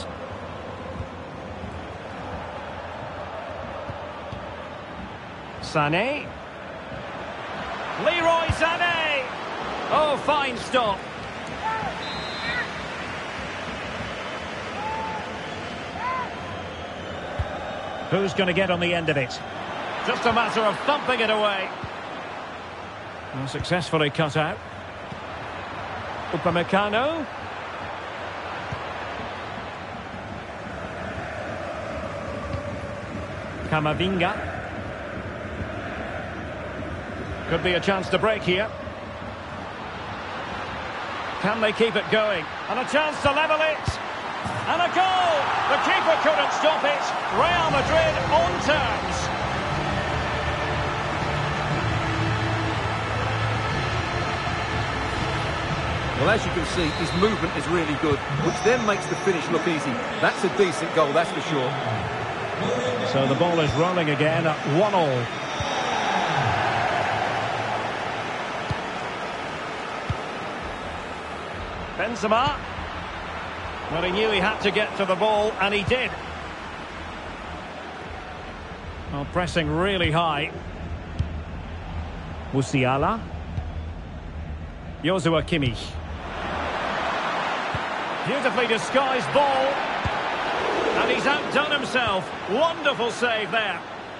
Sané. Leroy Sané. Oh, fine stop. Who's going to get on the end of it? Just a matter of thumping it away. And successfully cut out. Upamecano. Camavinga. Could be a chance to break here. Can they keep it going? And a chance to level it. And a goal! The keeper couldn't stop it. Real Madrid on terms. Well, as you can see, his movement is really good, which then makes the finish look easy. That's a decent goal, that's for sure. So the ball is rolling again at 1-1. Benzema. Well, he knew he had to get to the ball, and he did. Well, pressing really high. Musiala. Joshua Kimmich. Beautifully disguised ball. And he's outdone himself. Wonderful save there.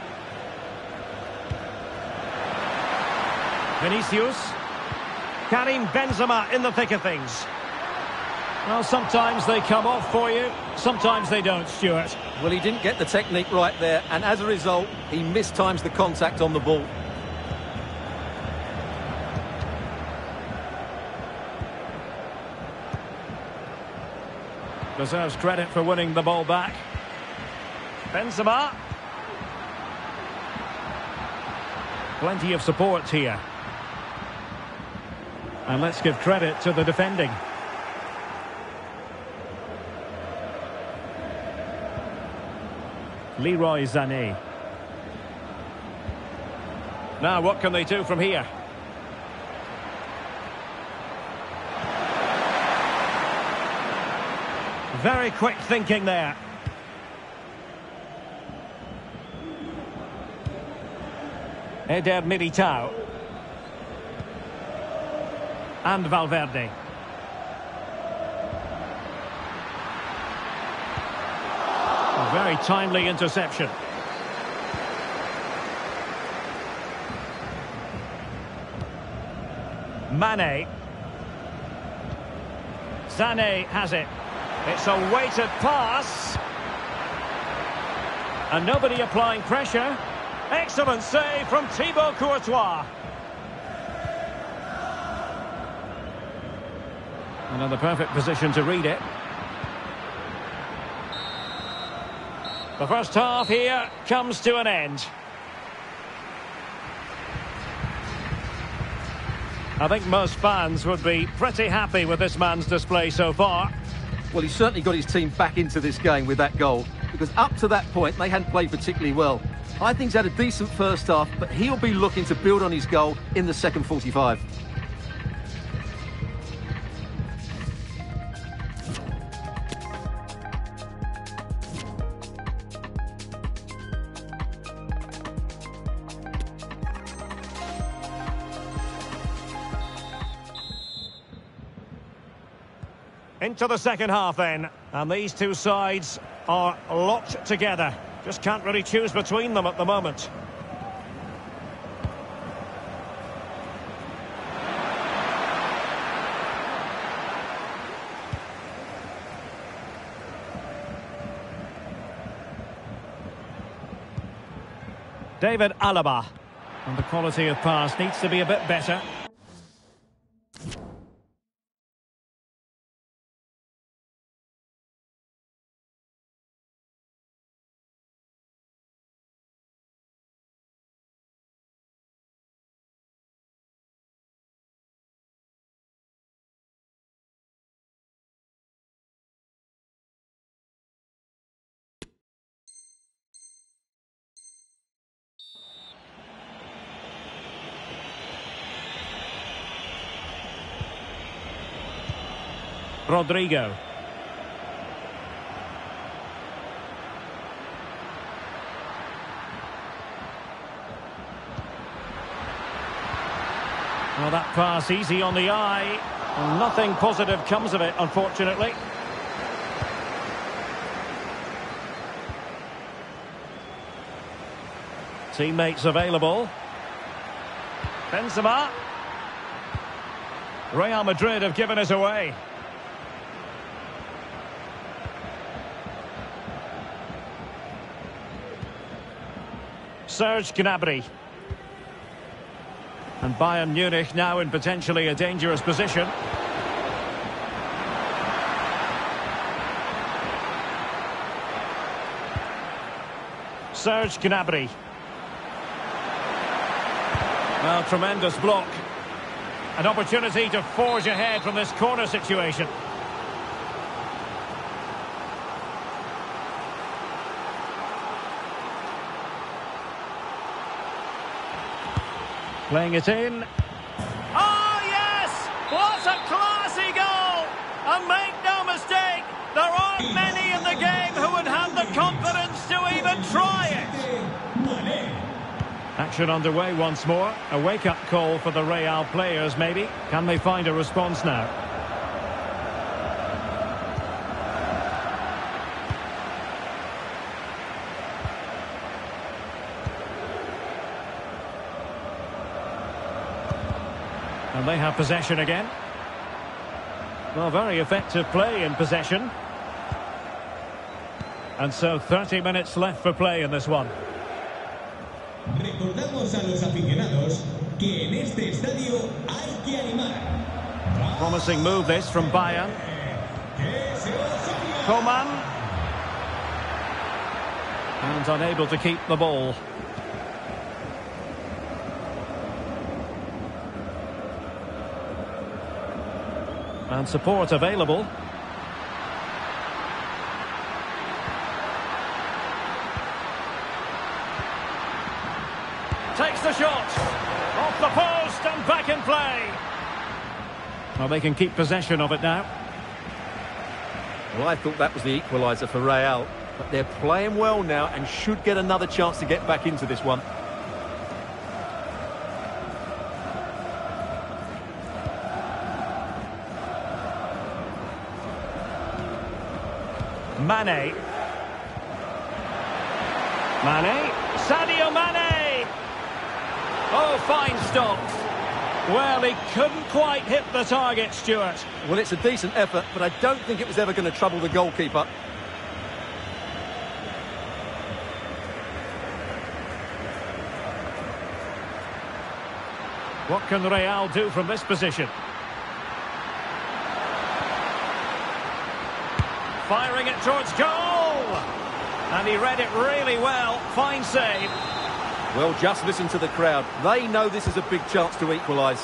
Vinicius. Karim Benzema in the thick of things. Well, sometimes they come off for you, sometimes they don't, Stuart. Well, he didn't get the technique right there, and as a result, he mistimes the contact on the ball. Deserves credit for winning the ball back. Benzema. Plenty of support here. And let's give credit to the defending. Leroy Sané. Now, what can they do from here? Very quick thinking there. Eder Militao. And Valverde. A very timely interception. Mane. Sané has it. It's a weighted pass. And nobody applying pressure. Excellent save from Thibaut Courtois. Another perfect position to read it. The first half here comes to an end. I think most fans would be pretty happy with this man's display so far. Well, he's certainly got his team back into this game with that goal, because up to that point, they hadn't played particularly well. I think he's had a decent first half, but he'll be looking to build on his goal in the second 45. Into the second half then, and these two sides are locked together. Just can't really choose between them at the moment. David Alaba. And the quality of pass needs to be a bit better. Rodrigo. Well, that pass easy on the eye. And nothing positive comes of it, unfortunately. Teammates available. Benzema. Real Madrid have given it away. Serge Gnabry. And Bayern Munich now in potentially a dangerous position. Serge Gnabry. Well, tremendous block. An opportunity to forge ahead from this corner situation. Playing it in. Oh, yes! What a classy goal! And make no mistake, there aren't many in the game who would have the confidence to even try it. Action underway once more. A wake-up call for the Real players, maybe. Can they find a response now? And they have possession again. Well, very effective play in possession. And so 30 minutes left for play in this one. Recordamos a los aficionados que en este estadio hay que animar. Promising move this from Bayern. Coman. And unable to keep the ball. And support available. Takes the shot. Off the post and back in play. Well, they can keep possession of it now. Well, I thought that was the equaliser for Real. But they're playing well now and should get another chance to get back into this one. Mane. Sadio Mane. Oh, fine stop. Well, he couldn't quite hit the target, Stuart. Well, it's a decent effort, but I don't think it was ever going to trouble the goalkeeper. What can Real do from this position? Firing it towards goal! And he read it really well. Fine save. Well, just listen to the crowd. They know this is a big chance to equalise.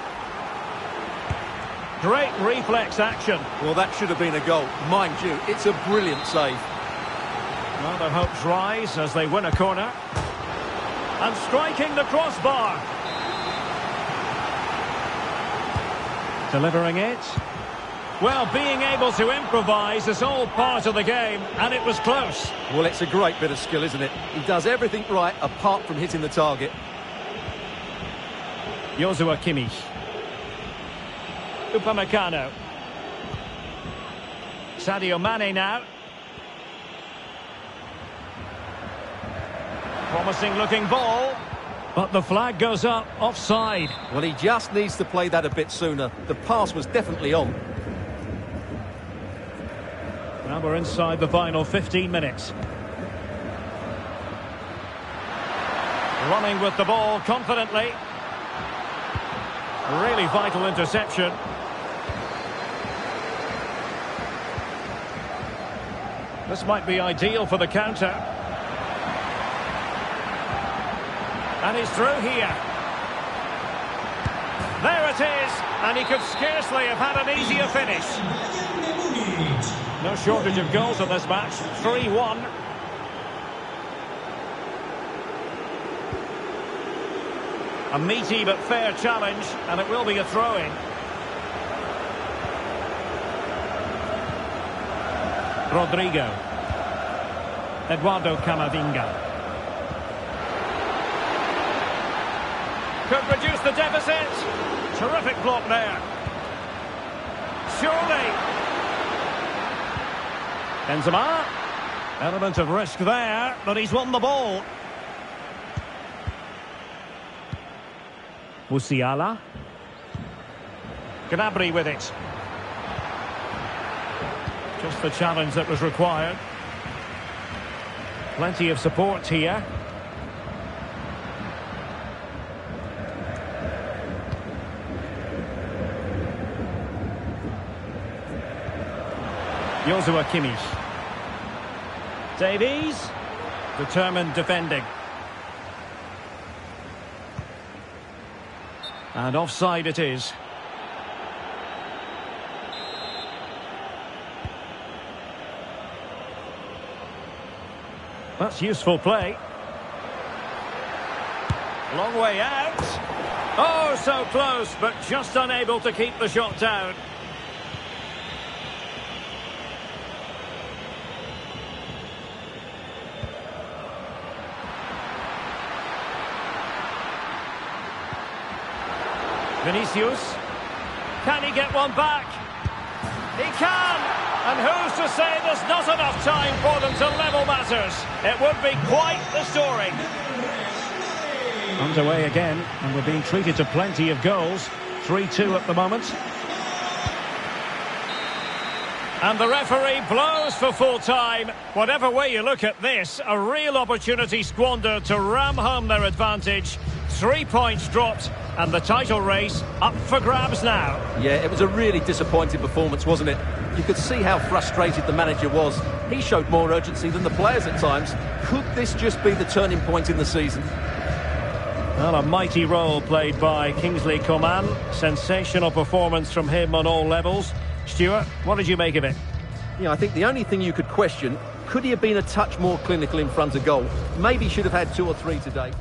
Great reflex action. Well, that should have been a goal. Mind you, it's a brilliant save. Well, their hopes rise as they win a corner. And striking the crossbar. Delivering it. Well, being able to improvise is all part of the game, and it was close. Well, it's a great bit of skill, isn't it? He does everything right apart from hitting the target. Joshua Kimmich. Upamecano. Sadio Mane now. Promising looking ball. But the flag goes up, offside. Well, he just needs to play that a bit sooner. The pass was definitely on. Now we're inside the final 15 minutes. Running with the ball confidently. Really vital interception. This might be ideal for the counter. And he's through here. There it is. And he could scarcely have had an easier finish. No shortage of goals in this match. 3-1. A meaty but fair challenge, and it will be a throw-in. Rodrigo. Eduardo Camavinga. Could reduce the deficit. Terrific block there. Surely. Benzema. Element of risk there, but he's won the ball. Musiala. Gnabry with it. Just the challenge that was required. Plenty of support here. Joshua Kimmich. Davies. Determined defending. And offside it is. That's useful play. Long way out. Oh, so close, but just unable to keep the shot down. Vinicius. Can he get one back? He can! And who's to say there's not enough time for them to level matters? It would be quite the story. Underway again, and we're being treated to plenty of goals. 3-2 at the moment. And the referee blows for full time. Whatever way you look at this, a real opportunity squandered to ram home their advantage. 3 points dropped, and the title race up for grabs now. Yeah, it was a really disappointing performance, wasn't it? You could see how frustrated the manager was. He showed more urgency than the players at times. Could this just be the turning point in the season? Well, a mighty role played by Kingsley Coman. Sensational performance from him on all levels. Stuart, what did you make of it? Yeah, I think the only thing you could question, could he have been a touch more clinical in front of goal? Maybe should have had 2 or 3 today.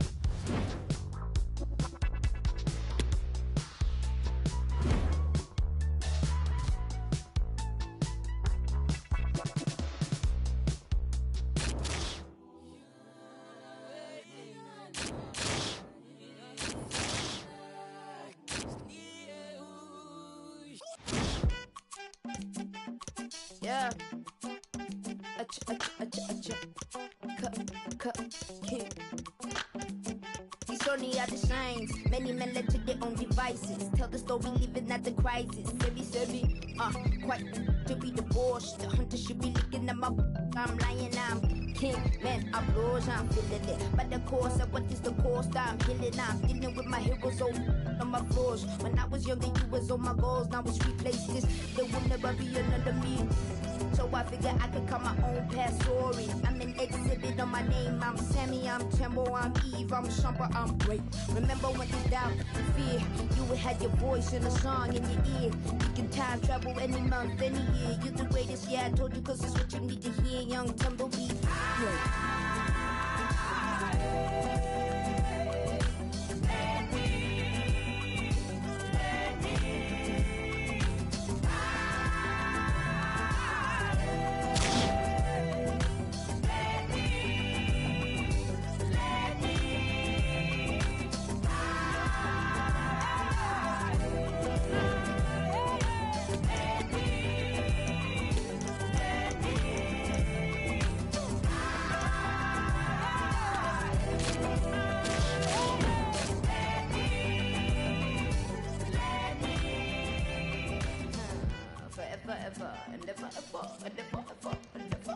Yeah. These only are the signs. Many men led to their own devices. Tell the story, living at the crisis. Quite to be divorced. The hunter should be looking at my. I'm lying, I'm king. Man, I'm rose, I'm feeling it. But the course of what is the cost? I'm healing, I'm dealing with my heroes on my floors. When I was younger, you was on my goals. Now it's replaced this. There will never be another me. So I figure I could cut my own past story. I'm an exhibit on my name. I'm Sammy, I'm Tembo, I'm Eve, I'm Shumper, I'm great. Remember when you doubt, fear, you would have your voice in a song in your ear. You can time travel any month, any year. You're the greatest, yeah, I told you, cause it's what you need to hear. Young Tumbleweed. Yeah. Forever and ever, ever, and ever, ever, and ever.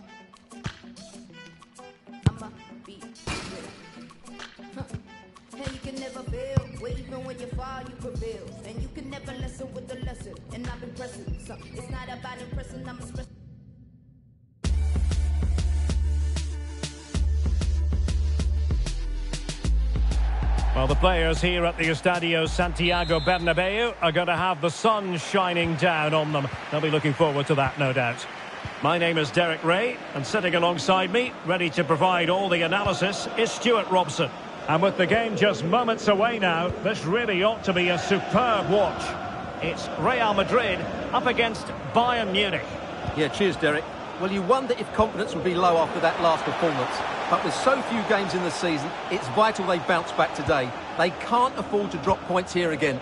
I'ma be real. And you can never fail. Well, even when you fall, you prevail. And you can never lessen with the lesson. And I've been pressing. So it's not about impressing, I'm expressing. Well, the players here at the Estadio Santiago Bernabeu are going to have the sun shining down on them. They'll be looking forward to that, no doubt. My name is Derek Ray, and sitting alongside me, ready to provide all the analysis, is Stuart Robson. And with the game just moments away now, this really ought to be a superb watch. It's Real Madrid up against Bayern Munich. Yeah, cheers, Derek. Well, you wonder if confidence would be low after that last performance. But with so few games in the season, it's vital they bounce back today. They can't afford to drop points here again.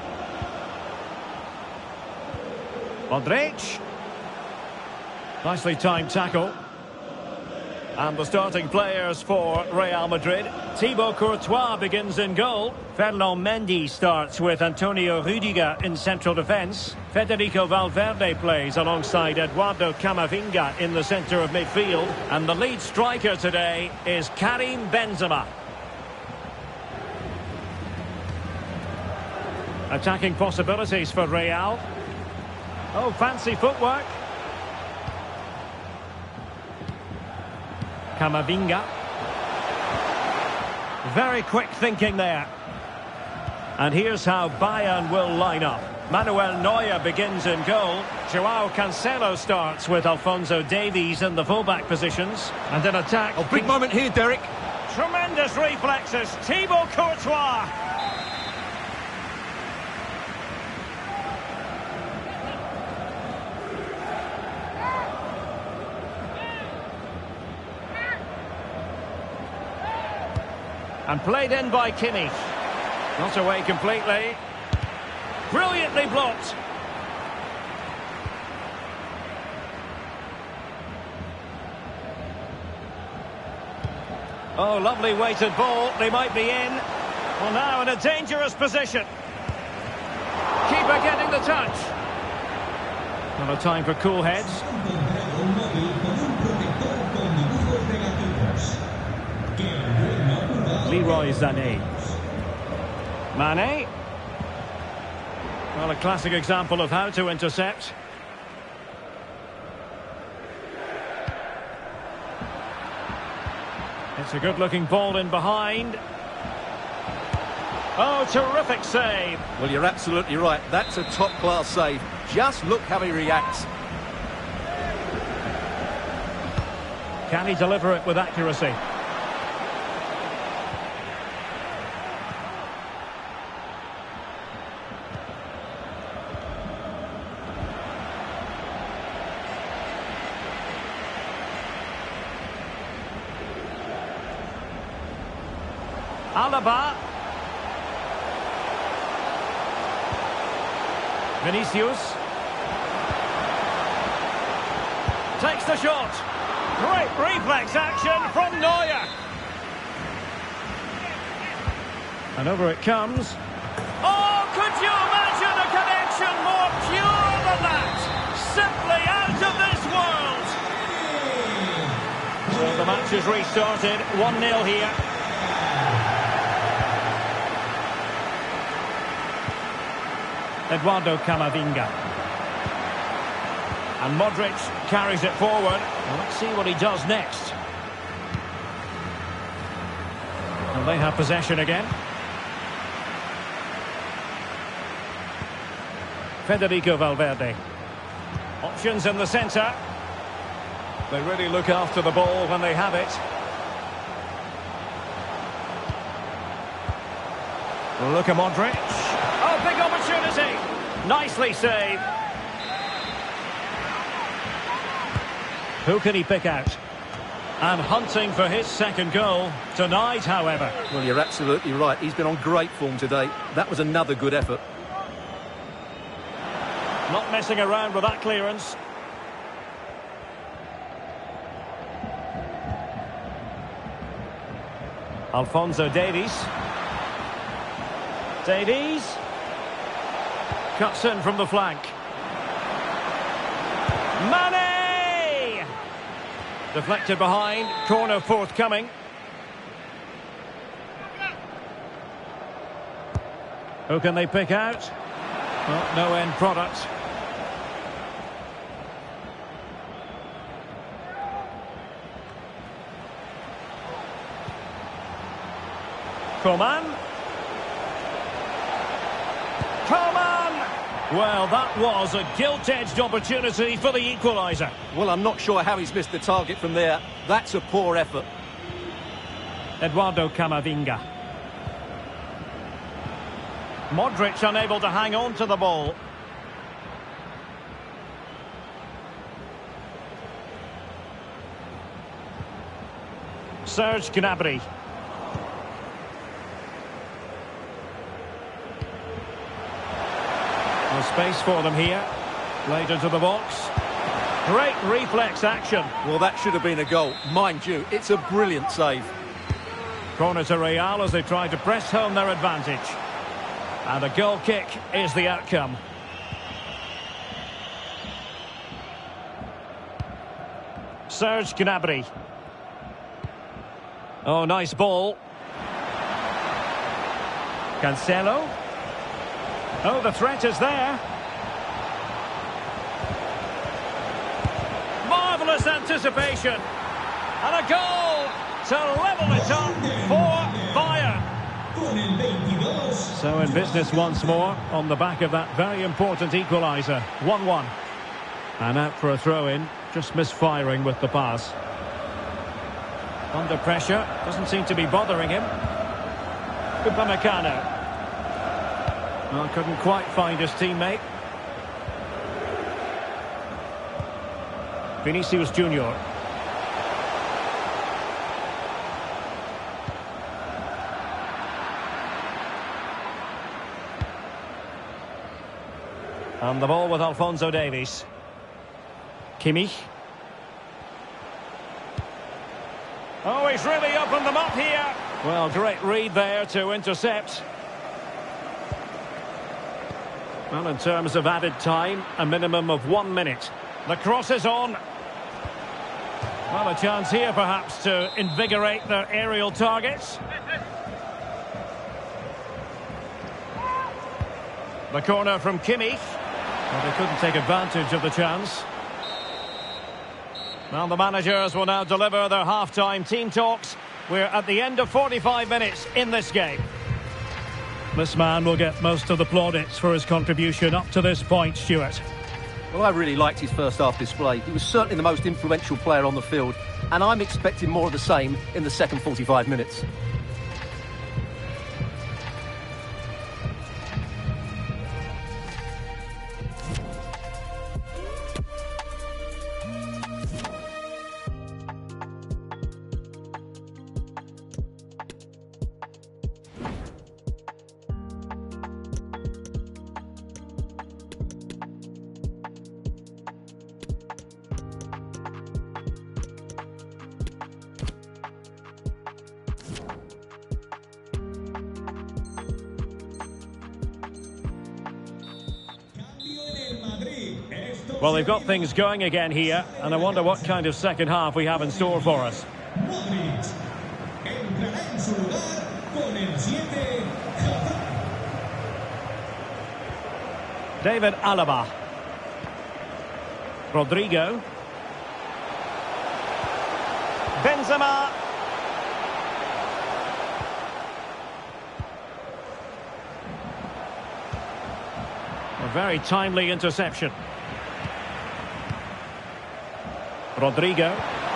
Modric. Nicely timed tackle. And the starting players for Real Madrid. Thibaut Courtois begins in goal. Ferland Mendy starts with Antonio Rüdiger in central defence. Federico Valverde plays alongside Eduardo Camavinga in the centre of midfield. And the lead striker today is Karim Benzema. Attacking possibilities for Real. Oh, fancy footwork. Camavinga. Very quick thinking there. And here's how Bayern will line up. Manuel Neuer begins in goal. Joao Cancelo starts with Alphonso Davies in the fullback positions. And in attack... Oh, big moment here, Derek. Tremendous reflexes. Thibaut Courtois. And played in by Kimmich. Not away completely. Brilliantly blocked. Oh, lovely weighted ball. They might be in. Well, now in a dangerous position. Keeper getting the touch. Not a time for cool heads. Leroy Sané. Mane. Well, a classic example of how to intercept. It's a good-looking ball in behind. Oh, terrific save. Well, you're absolutely right. That's a top-class save. Just look how he reacts. Can he deliver it with accuracy? Alaba. Vinicius. Takes the shot. Great reflex action from Neuer. And over it comes. Oh, could you imagine a connection more pure than that? Simply out of this world. So the match is restarted. 1-0 here. Eduardo Camavinga. And Modric carries it forward. Well, let's see what he does next. And they have possession again. Federico Valverde. Options in the centre. They really look after the ball when they have it. Luka Modric. Oh, big opportunity. Nicely saved. Who can he pick out? And hunting for his second goal tonight, however. Well, you're absolutely right. He's been on great form today. That was another good effort. Not messing around with that clearance. Alphonso Davies. Davies. Cuts in from the flank. Mane! Deflected behind. Corner forthcoming. Who can they pick out? Well, no end product. Coman. Well, that was a gilt-edged opportunity for the equaliser. Well, I'm not sure how he's missed the target from there. That's a poor effort. Eduardo Camavinga. Modric unable to hang on to the ball. Serge Gnabry. No space for them here. Played into the box. Great reflex action. Well, that should have been a goal. Mind you, it's a brilliant save. Corner to Real as they try to press home their advantage. And a goal kick is the outcome. Serge Gnabry. Oh, nice ball. Cancelo. Oh, the threat is there. Marvellous anticipation. And a goal to level it up for Bayern. So in business once more on the back of that very important equaliser. 1-1. And out for a throw-in, just misfiring with the pass. Under pressure, doesn't seem to be bothering him. Upamecano. Well, couldn't quite find his teammate. Vinicius Junior. And the ball with Alphonso Davies. Kimmich. Oh, he's really opened them up here. Well, great read there to intercept. Well, in terms of added time, a minimum of 1 minute. The cross is on. Well, a chance here perhaps to invigorate their aerial targets. The corner from Kimmich. Well, they couldn't take advantage of the chance. Well, the managers will now deliver their half-time team talks. We're at the end of 45 minutes in this game. This man will get most of the plaudits for his contribution up to this point, Stuart. Well, I really liked his first half display. He was certainly the most influential player on the field, and I'm expecting more of the same in the second 45 minutes. Well, they've got things going again here, and I wonder what kind of second half we have in store for us. Modric entrará en su lugar con el 7, Hazard. David Alaba. Rodrigo. Benzema. A very timely interception. Rodrigo.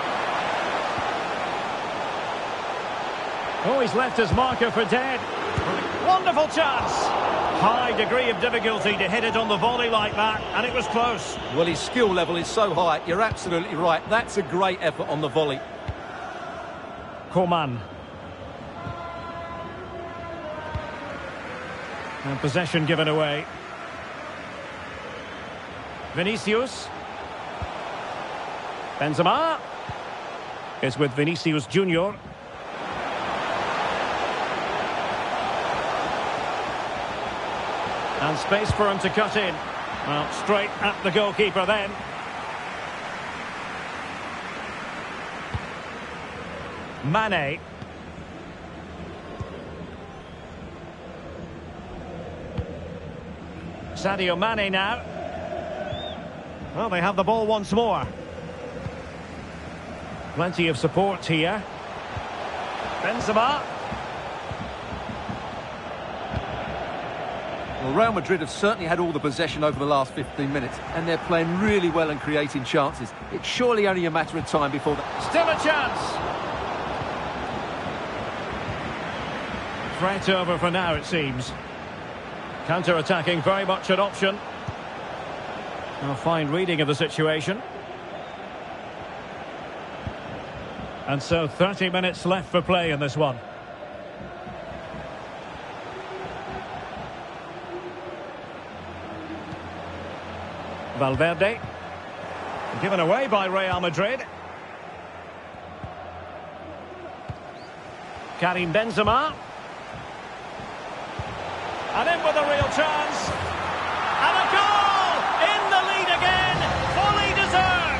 Oh, he's left his marker for dead. Wonderful chance. High degree of difficulty to hit it on the volley like that, and it was close. Well, his skill level is so high. You're absolutely right. That's a great effort on the volley. Coman. And possession given away. Vinicius. Benzema is with Vinicius Junior. And space for him to cut in. Well, straight at the goalkeeper then. Mane. Sadio Mane now. Well, they have the ball once more. Plenty of support here. Benzema. Well, Real Madrid have certainly had all the possession over the last 15 minutes, and they're playing really well and creating chances. It's surely only a matter of time before that. Still a chance. Threat over for now, it seems. Counter-attacking, very much an option. A fine reading of the situation. And so 30 minutes left for play in this one. Valverde. Given away by Real Madrid. Karim Benzema. And in with a real chance. And a goal! In the lead again! Fully deserved!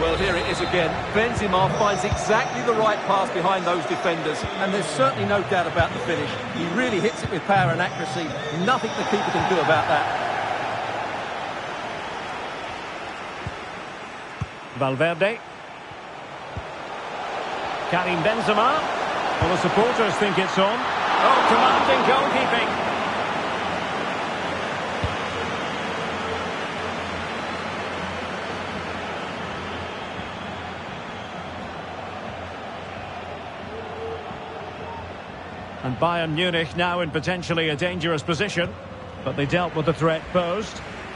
Well, here it is again. Benzema finds exactly the right pass behind those defenders, and there's certainly no doubt about the finish. He really hits it with power and accuracy. Nothing the keeper can do about that. Valverde. Karim Benzema. Well, the supporters think it's on. Oh, commanding goalkeeping. And Bayern Munich now in potentially a dangerous position, but they dealt with the threat posed.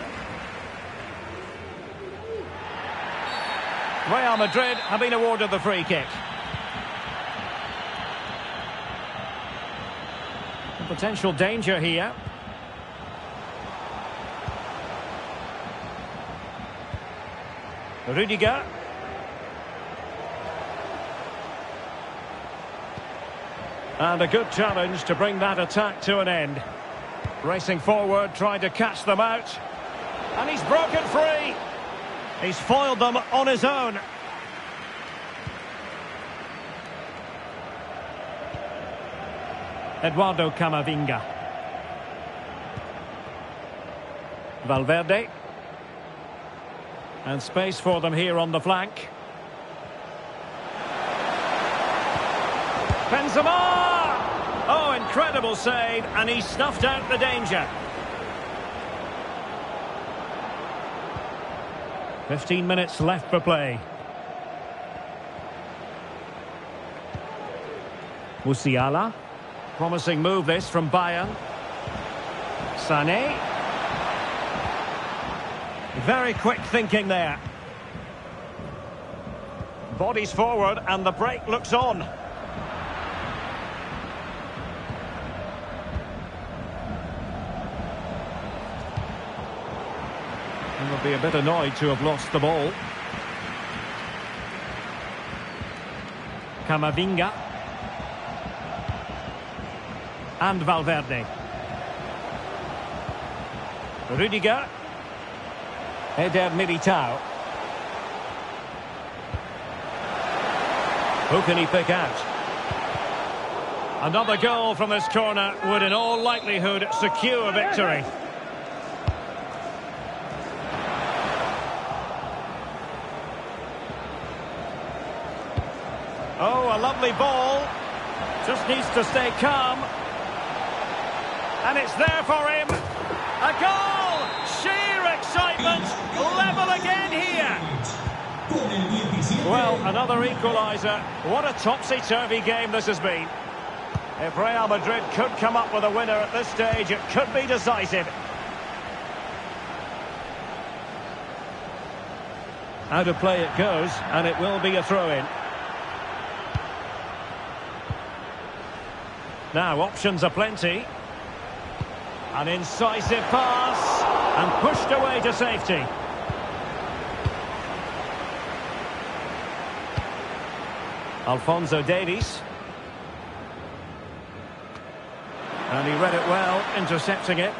Real Madrid have been awarded the free kick. A potential danger here. Rudiger. And a good challenge to bring that attack to an end. Racing forward, trying to catch them out. And he's broken free. He's foiled them on his own. Eduardo Camavinga. Valverde. And space for them here on the flank. Benzema! Oh, incredible save, and he snuffed out the danger. 15 minutes left for play. Musiala. Promising move this from Bayern. Sané. Very quick thinking there. Bodies forward and the break looks on. And will be a bit annoyed to have lost the ball. Camavinga. And Valverde. Rudiger. Eder Militao. Who can he pick out? Another goal from this corner would in all likelihood secure victory. Oh, a lovely ball. Just needs to stay calm. And it's there for him. A goal! Sheer excitement. Level again here. Well, another equaliser. What a topsy-turvy game this has been. If Real Madrid could come up with a winner at this stage, it could be decisive. Out of play it goes, and it will be a throw-in. Now, options are plenty. An incisive pass, and pushed away to safety. Alphonso Davies. And he read it well, intercepting it.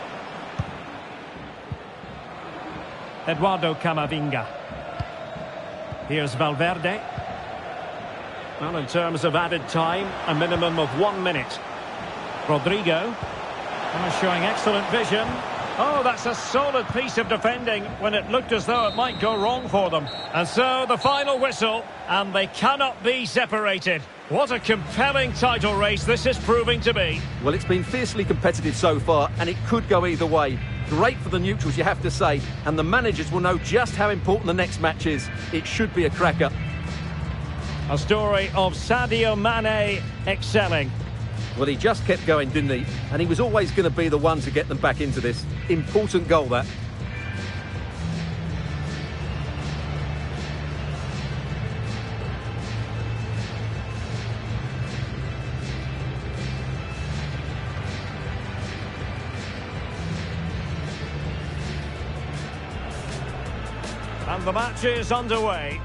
Eduardo Camavinga. Here's Valverde. Well, in terms of added time, a minimum of 1 minute. Rodrigo. Showing excellent vision. Oh, that's a solid piece of defending when it looked as though it might go wrong for them. And so the final whistle, and they cannot be separated. What a compelling title race this is proving to be. Well, it's been fiercely competitive so far, and it could go either way. Great for the neutrals, you have to say, and the managers will know just how important the next match is. It should be a cracker. A story of Sadio Mane excelling. Well, he just kept going, didn't he? And he was always going to be the one to get them back into this. Important goal, that. And the match is underway.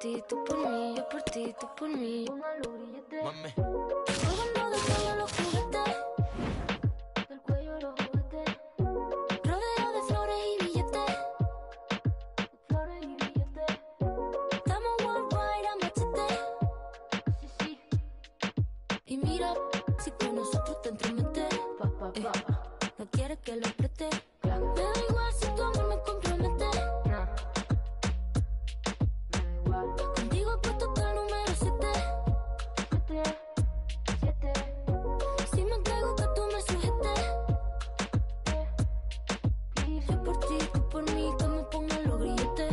ti, tú por mí, yo por ti, tú por mí. Mami. Colgando del cuello los juguetes, del cuello los juguetes, rodeo de flores y billetes, flores y billetes. Estamos worldwide a machete, sí, sí. Y mira, si con nosotros te entrometes, no quieres que lo preste. Me da igual si tu amor me compromete. Contigo he puesto hasta el número 7. Si me entrego que tú me sujetes. Yo por ti, tú por mí, que me pongan los grilletes.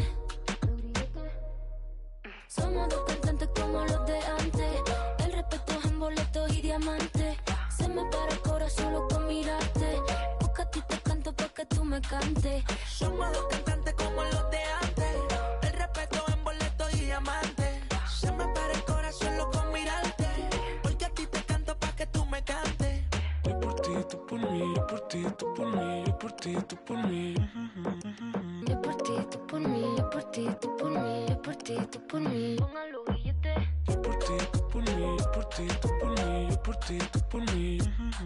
Somos dos cantantes como los de antes. El respeto es en boletos y diamantes. Se me para el corazón solo con mirarte. Porque a ti te canto pa' que tú me cantes. Somos dos cantantes como los de antes. El respeto en boleto y diamante. Se me para el corazón solo con mirarte. Porque a ti te canto pa' que tú me cantes. Yo por ti, tú por mí, yo por ti, tú por mí, yo por ti, tú por mí. Yo por ti, tú por mí, yo por ti, tú por mí, yo por ti, tú por mí. Pongan los billetes. Yo por ti, tú por mí, yo por ti, tú por mí, yo por ti, tú por mí.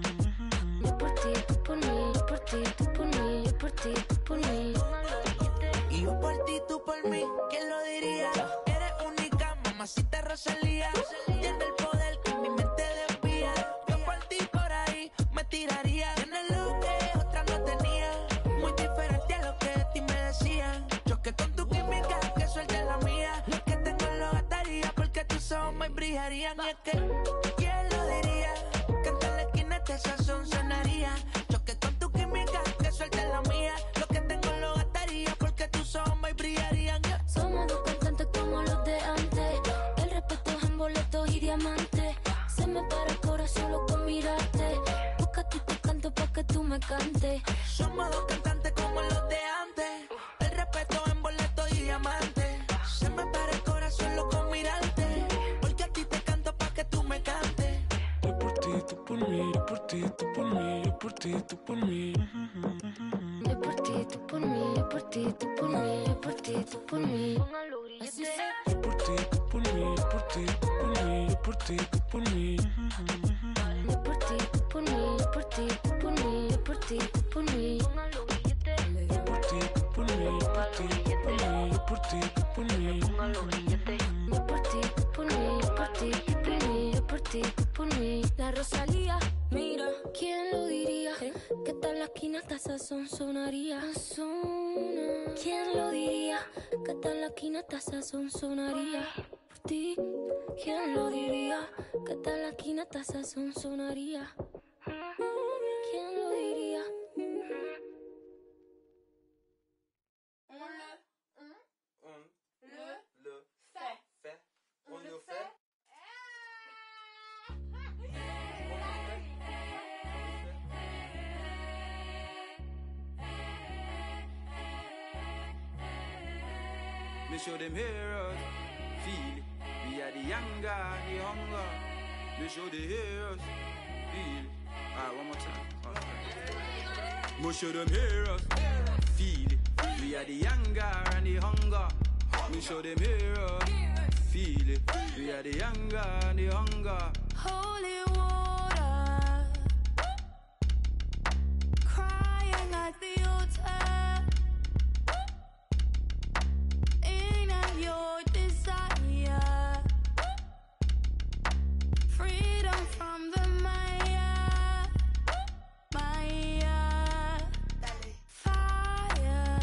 Yo por ti, tú por mí, yo por ti, tú por mí, yo por ti, tú por mí. Pongan los billetes. Y yo por ti, tú por mí, ¿quién lo diría? Eres única, mamacita Rosalía. Tienes el poder que mi mente desvía. Yo por ti por ahí me tiraría. Tienes lo que otra no tenía. Muy diferente a lo que de ti me decían. Choque con tu química, que suelte la mía. Lo que tengo lo gastaría porque tus ojos me brillarían. Y es que, ¿quién lo diría? Que en la esquina este sazón sonaría. Choque con tu química, que suelte la mía. Lo que tengo lo gastaría porque tus ojos me brillarían. Somos dos cantantes como los de antes. El respeto es en boletos y diamantes. Se me para el corazón solo con mirarte. Porque a ti te canto pa' que tú me cantes. Somos dos cantantes como los de antes. El respeto en boleto y diamante. Se me para el corazón solo con mirarte. Porque a ti te canto pa' que tú me cantes. Yo por ti, tú por mí, yo por ti, tú por mí, yo por ti, tú por mí. Yo por ti, tú por mí, yo por ti, tú por mí, yo por ti, tú por mí. Pongan los grilletes. Yo por ti, tú por mí, yo por ti, tú por mí, yo por ti, tú por mí. Yo por ti, tú por mí, yo por ti, tú por mí, yo por ti, tú por mí. Pongan los billetes. Yo por ti, tú por mí, yo por ti, tú por mí, yo por ti, tú por mí. Pongan los billetes. Yo por ti, tú por mí, yo por ti, tú por mí, yo por ti, tú por mí. La Rosalía, mira, ¿quién lo diría? Que tal la esquina hasta sazón sonaría. ¿Quién lo diría? Que tal la esquina hasta sazón sonaría. Por ti, ¿quién lo diría? Que tal la esquina hasta sazón sonaría. ¿Quién lo diría? On le fait. Me show them heroes, feel it. We are the younger, the hunger. Me show the heroes, feel it. Alright, one more time. Me show them heroes, feel it. We are the younger and the hunger. Me show them heroes, feel it. We are the younger and the hunger. Holy water, crying at the altar. In at your desire, freedom from the Maya, fire,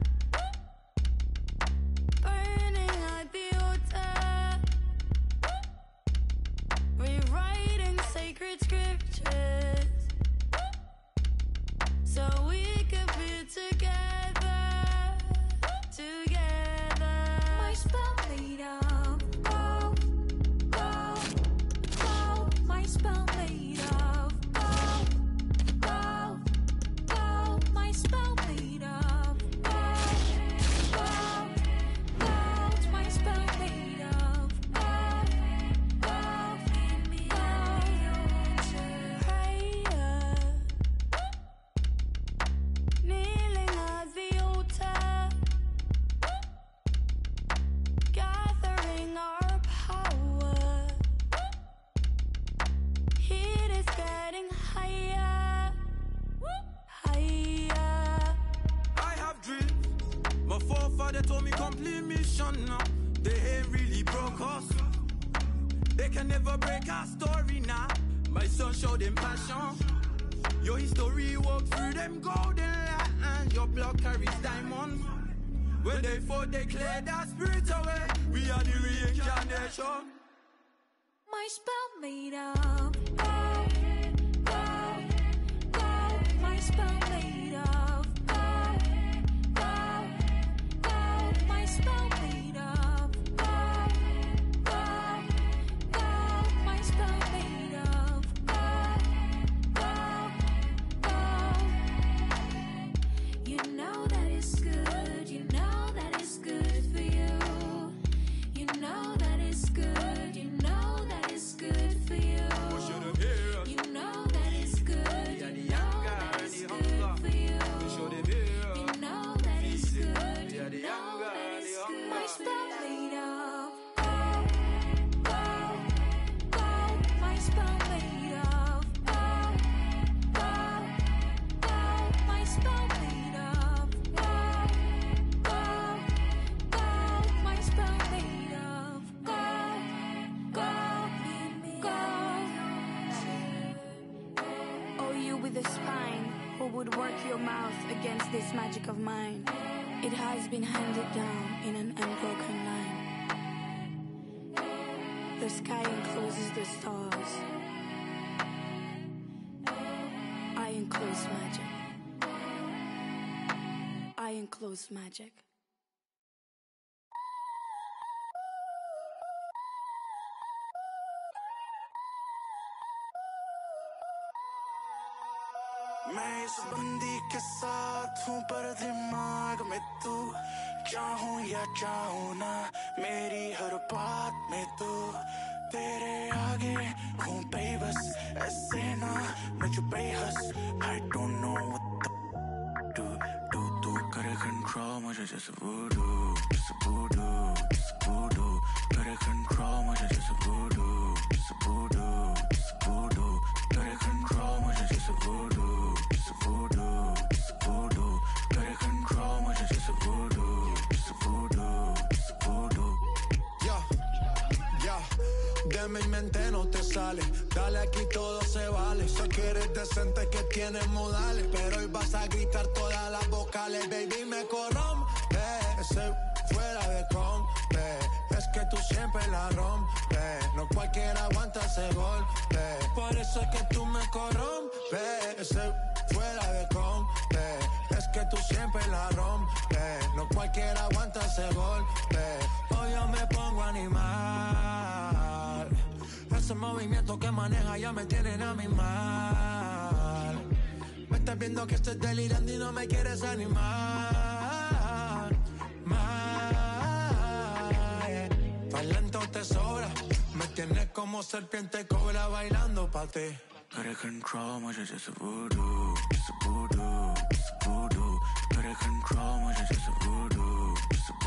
burning at the altar, rewriting sacred scriptures, so we could be together. passion now. They ain't really broke us. They can never break our story now. My son showed them passion. Your history walk through them golden lines. Your blood carries diamonds. When they fought, they cleared our spirits away. We are the reincarnation. My spell made of gold, gold, gold. My spell made of gold, gold, gold. My spell made of gold, gold, gold. My spell made of gold, gold, gold. You know that it's good. You know that it's good for you. You know that it's good. You know that it's good for you. You know that it's good. You know that it's good for you. You know that it's good. You know that it's good. My spell made of gold, gold, gold. My spell made of gold, gold, gold. My spell made of gold, gold, gold. My spell made of gold, gold, gold. Oh, you with a spine, who would work your mouth against this magic of mine? It has been handed down in an unbroken line. The sky encloses the stars. I enclose magic. I enclose magic. मैं इस बंदी के साथ हूँ पर दिमाग में तू चाहूँ या चाहूँ ना मेरी हर बात में तू तेरे आगे हूँ बेबस ऐसे ना मुझे बेहस I don't know what the do तू करे control मुझे जैसे voodoo करे control मुझे जैसे voodoo करे control मुझे जैसे voodoo करे control मुझे जैसे voodoo de mi mente no te sale, dale aquí todo se vale. Sé que eres decente, que tienes modales, pero hoy vas a gritar todas las vocales. Baby, me corrompe, ese fuera de compe. Es que tú siempre la rompes, no cualquiera aguanta ese golpe. Por eso es que tú me corrompes, ese fuera de compe. Es que tú siempre la rompes, no cualquiera aguanta ese golpe. Hoy yo me pongo animal, ese movimiento que maneja ya me tienen a mi mal. Me estás viendo que estoy delirando y no me quieres animar. Talento te sobra, me tienes como serpiente cobra bailando pa' ti. करे control मुझे जैसे voodoo करे control मुझे जैसे voodoo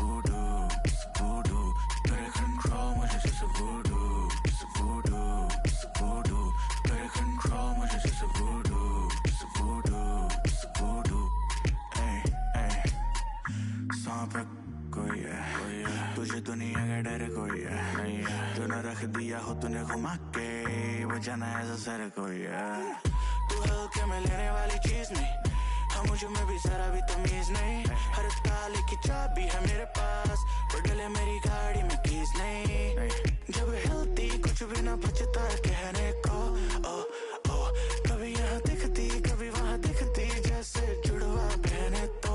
करे control मुझे जैसे voodoo करे control मुझे जैसे voodoo hey सांप कोई है तुझे दुनिया का डर कोई है तूने रख दिया हो तूने घुमा के बजाना ऐसा सर कोई है तू हल्के में लेने वाली चीज नहीं हाँ मुझे में भी जरा भी तमीज नहीं हर ताले की चाबी है मेरे पास पर डले मेरी गाड़ी में कीज नहीं जब हिलती कुछ भी ना बचता है कहने को कभी यहाँ दिखती कभी वहाँ दिखती जैसे जुड़वा पहने तो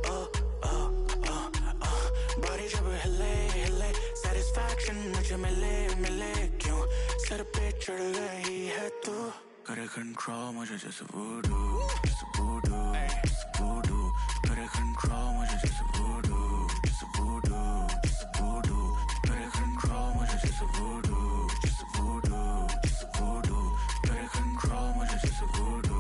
बॉडी जब हिले सेटिस्फैक्शन मुझे मिले क्यों सर पे चढ़ गई है तू करे control मुझे जैसे voodoo करे control मुझे जैसे voodoo करे control मुझे जैसे voodoo करे control मुझे जैसे voodoo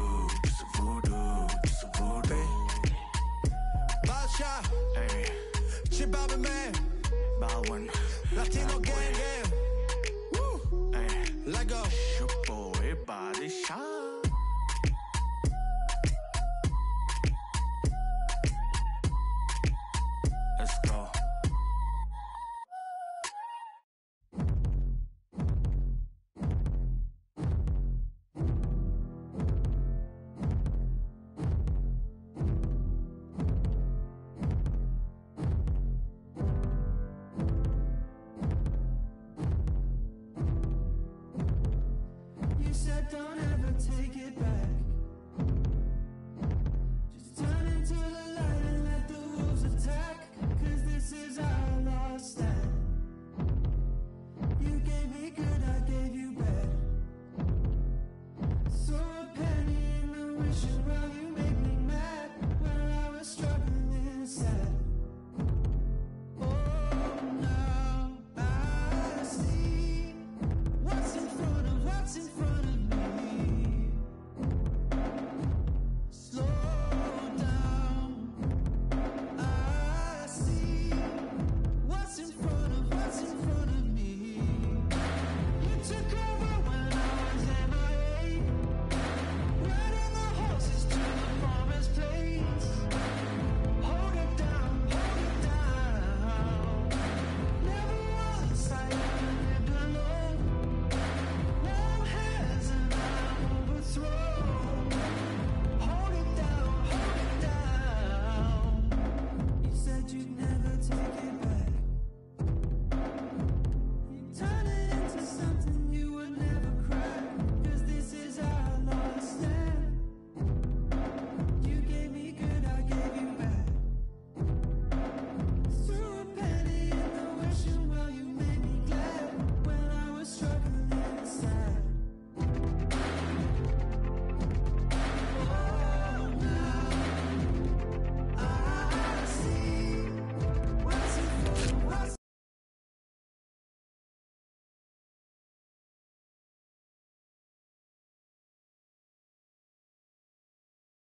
Bacha Chip Bobby Man Baldwin Latino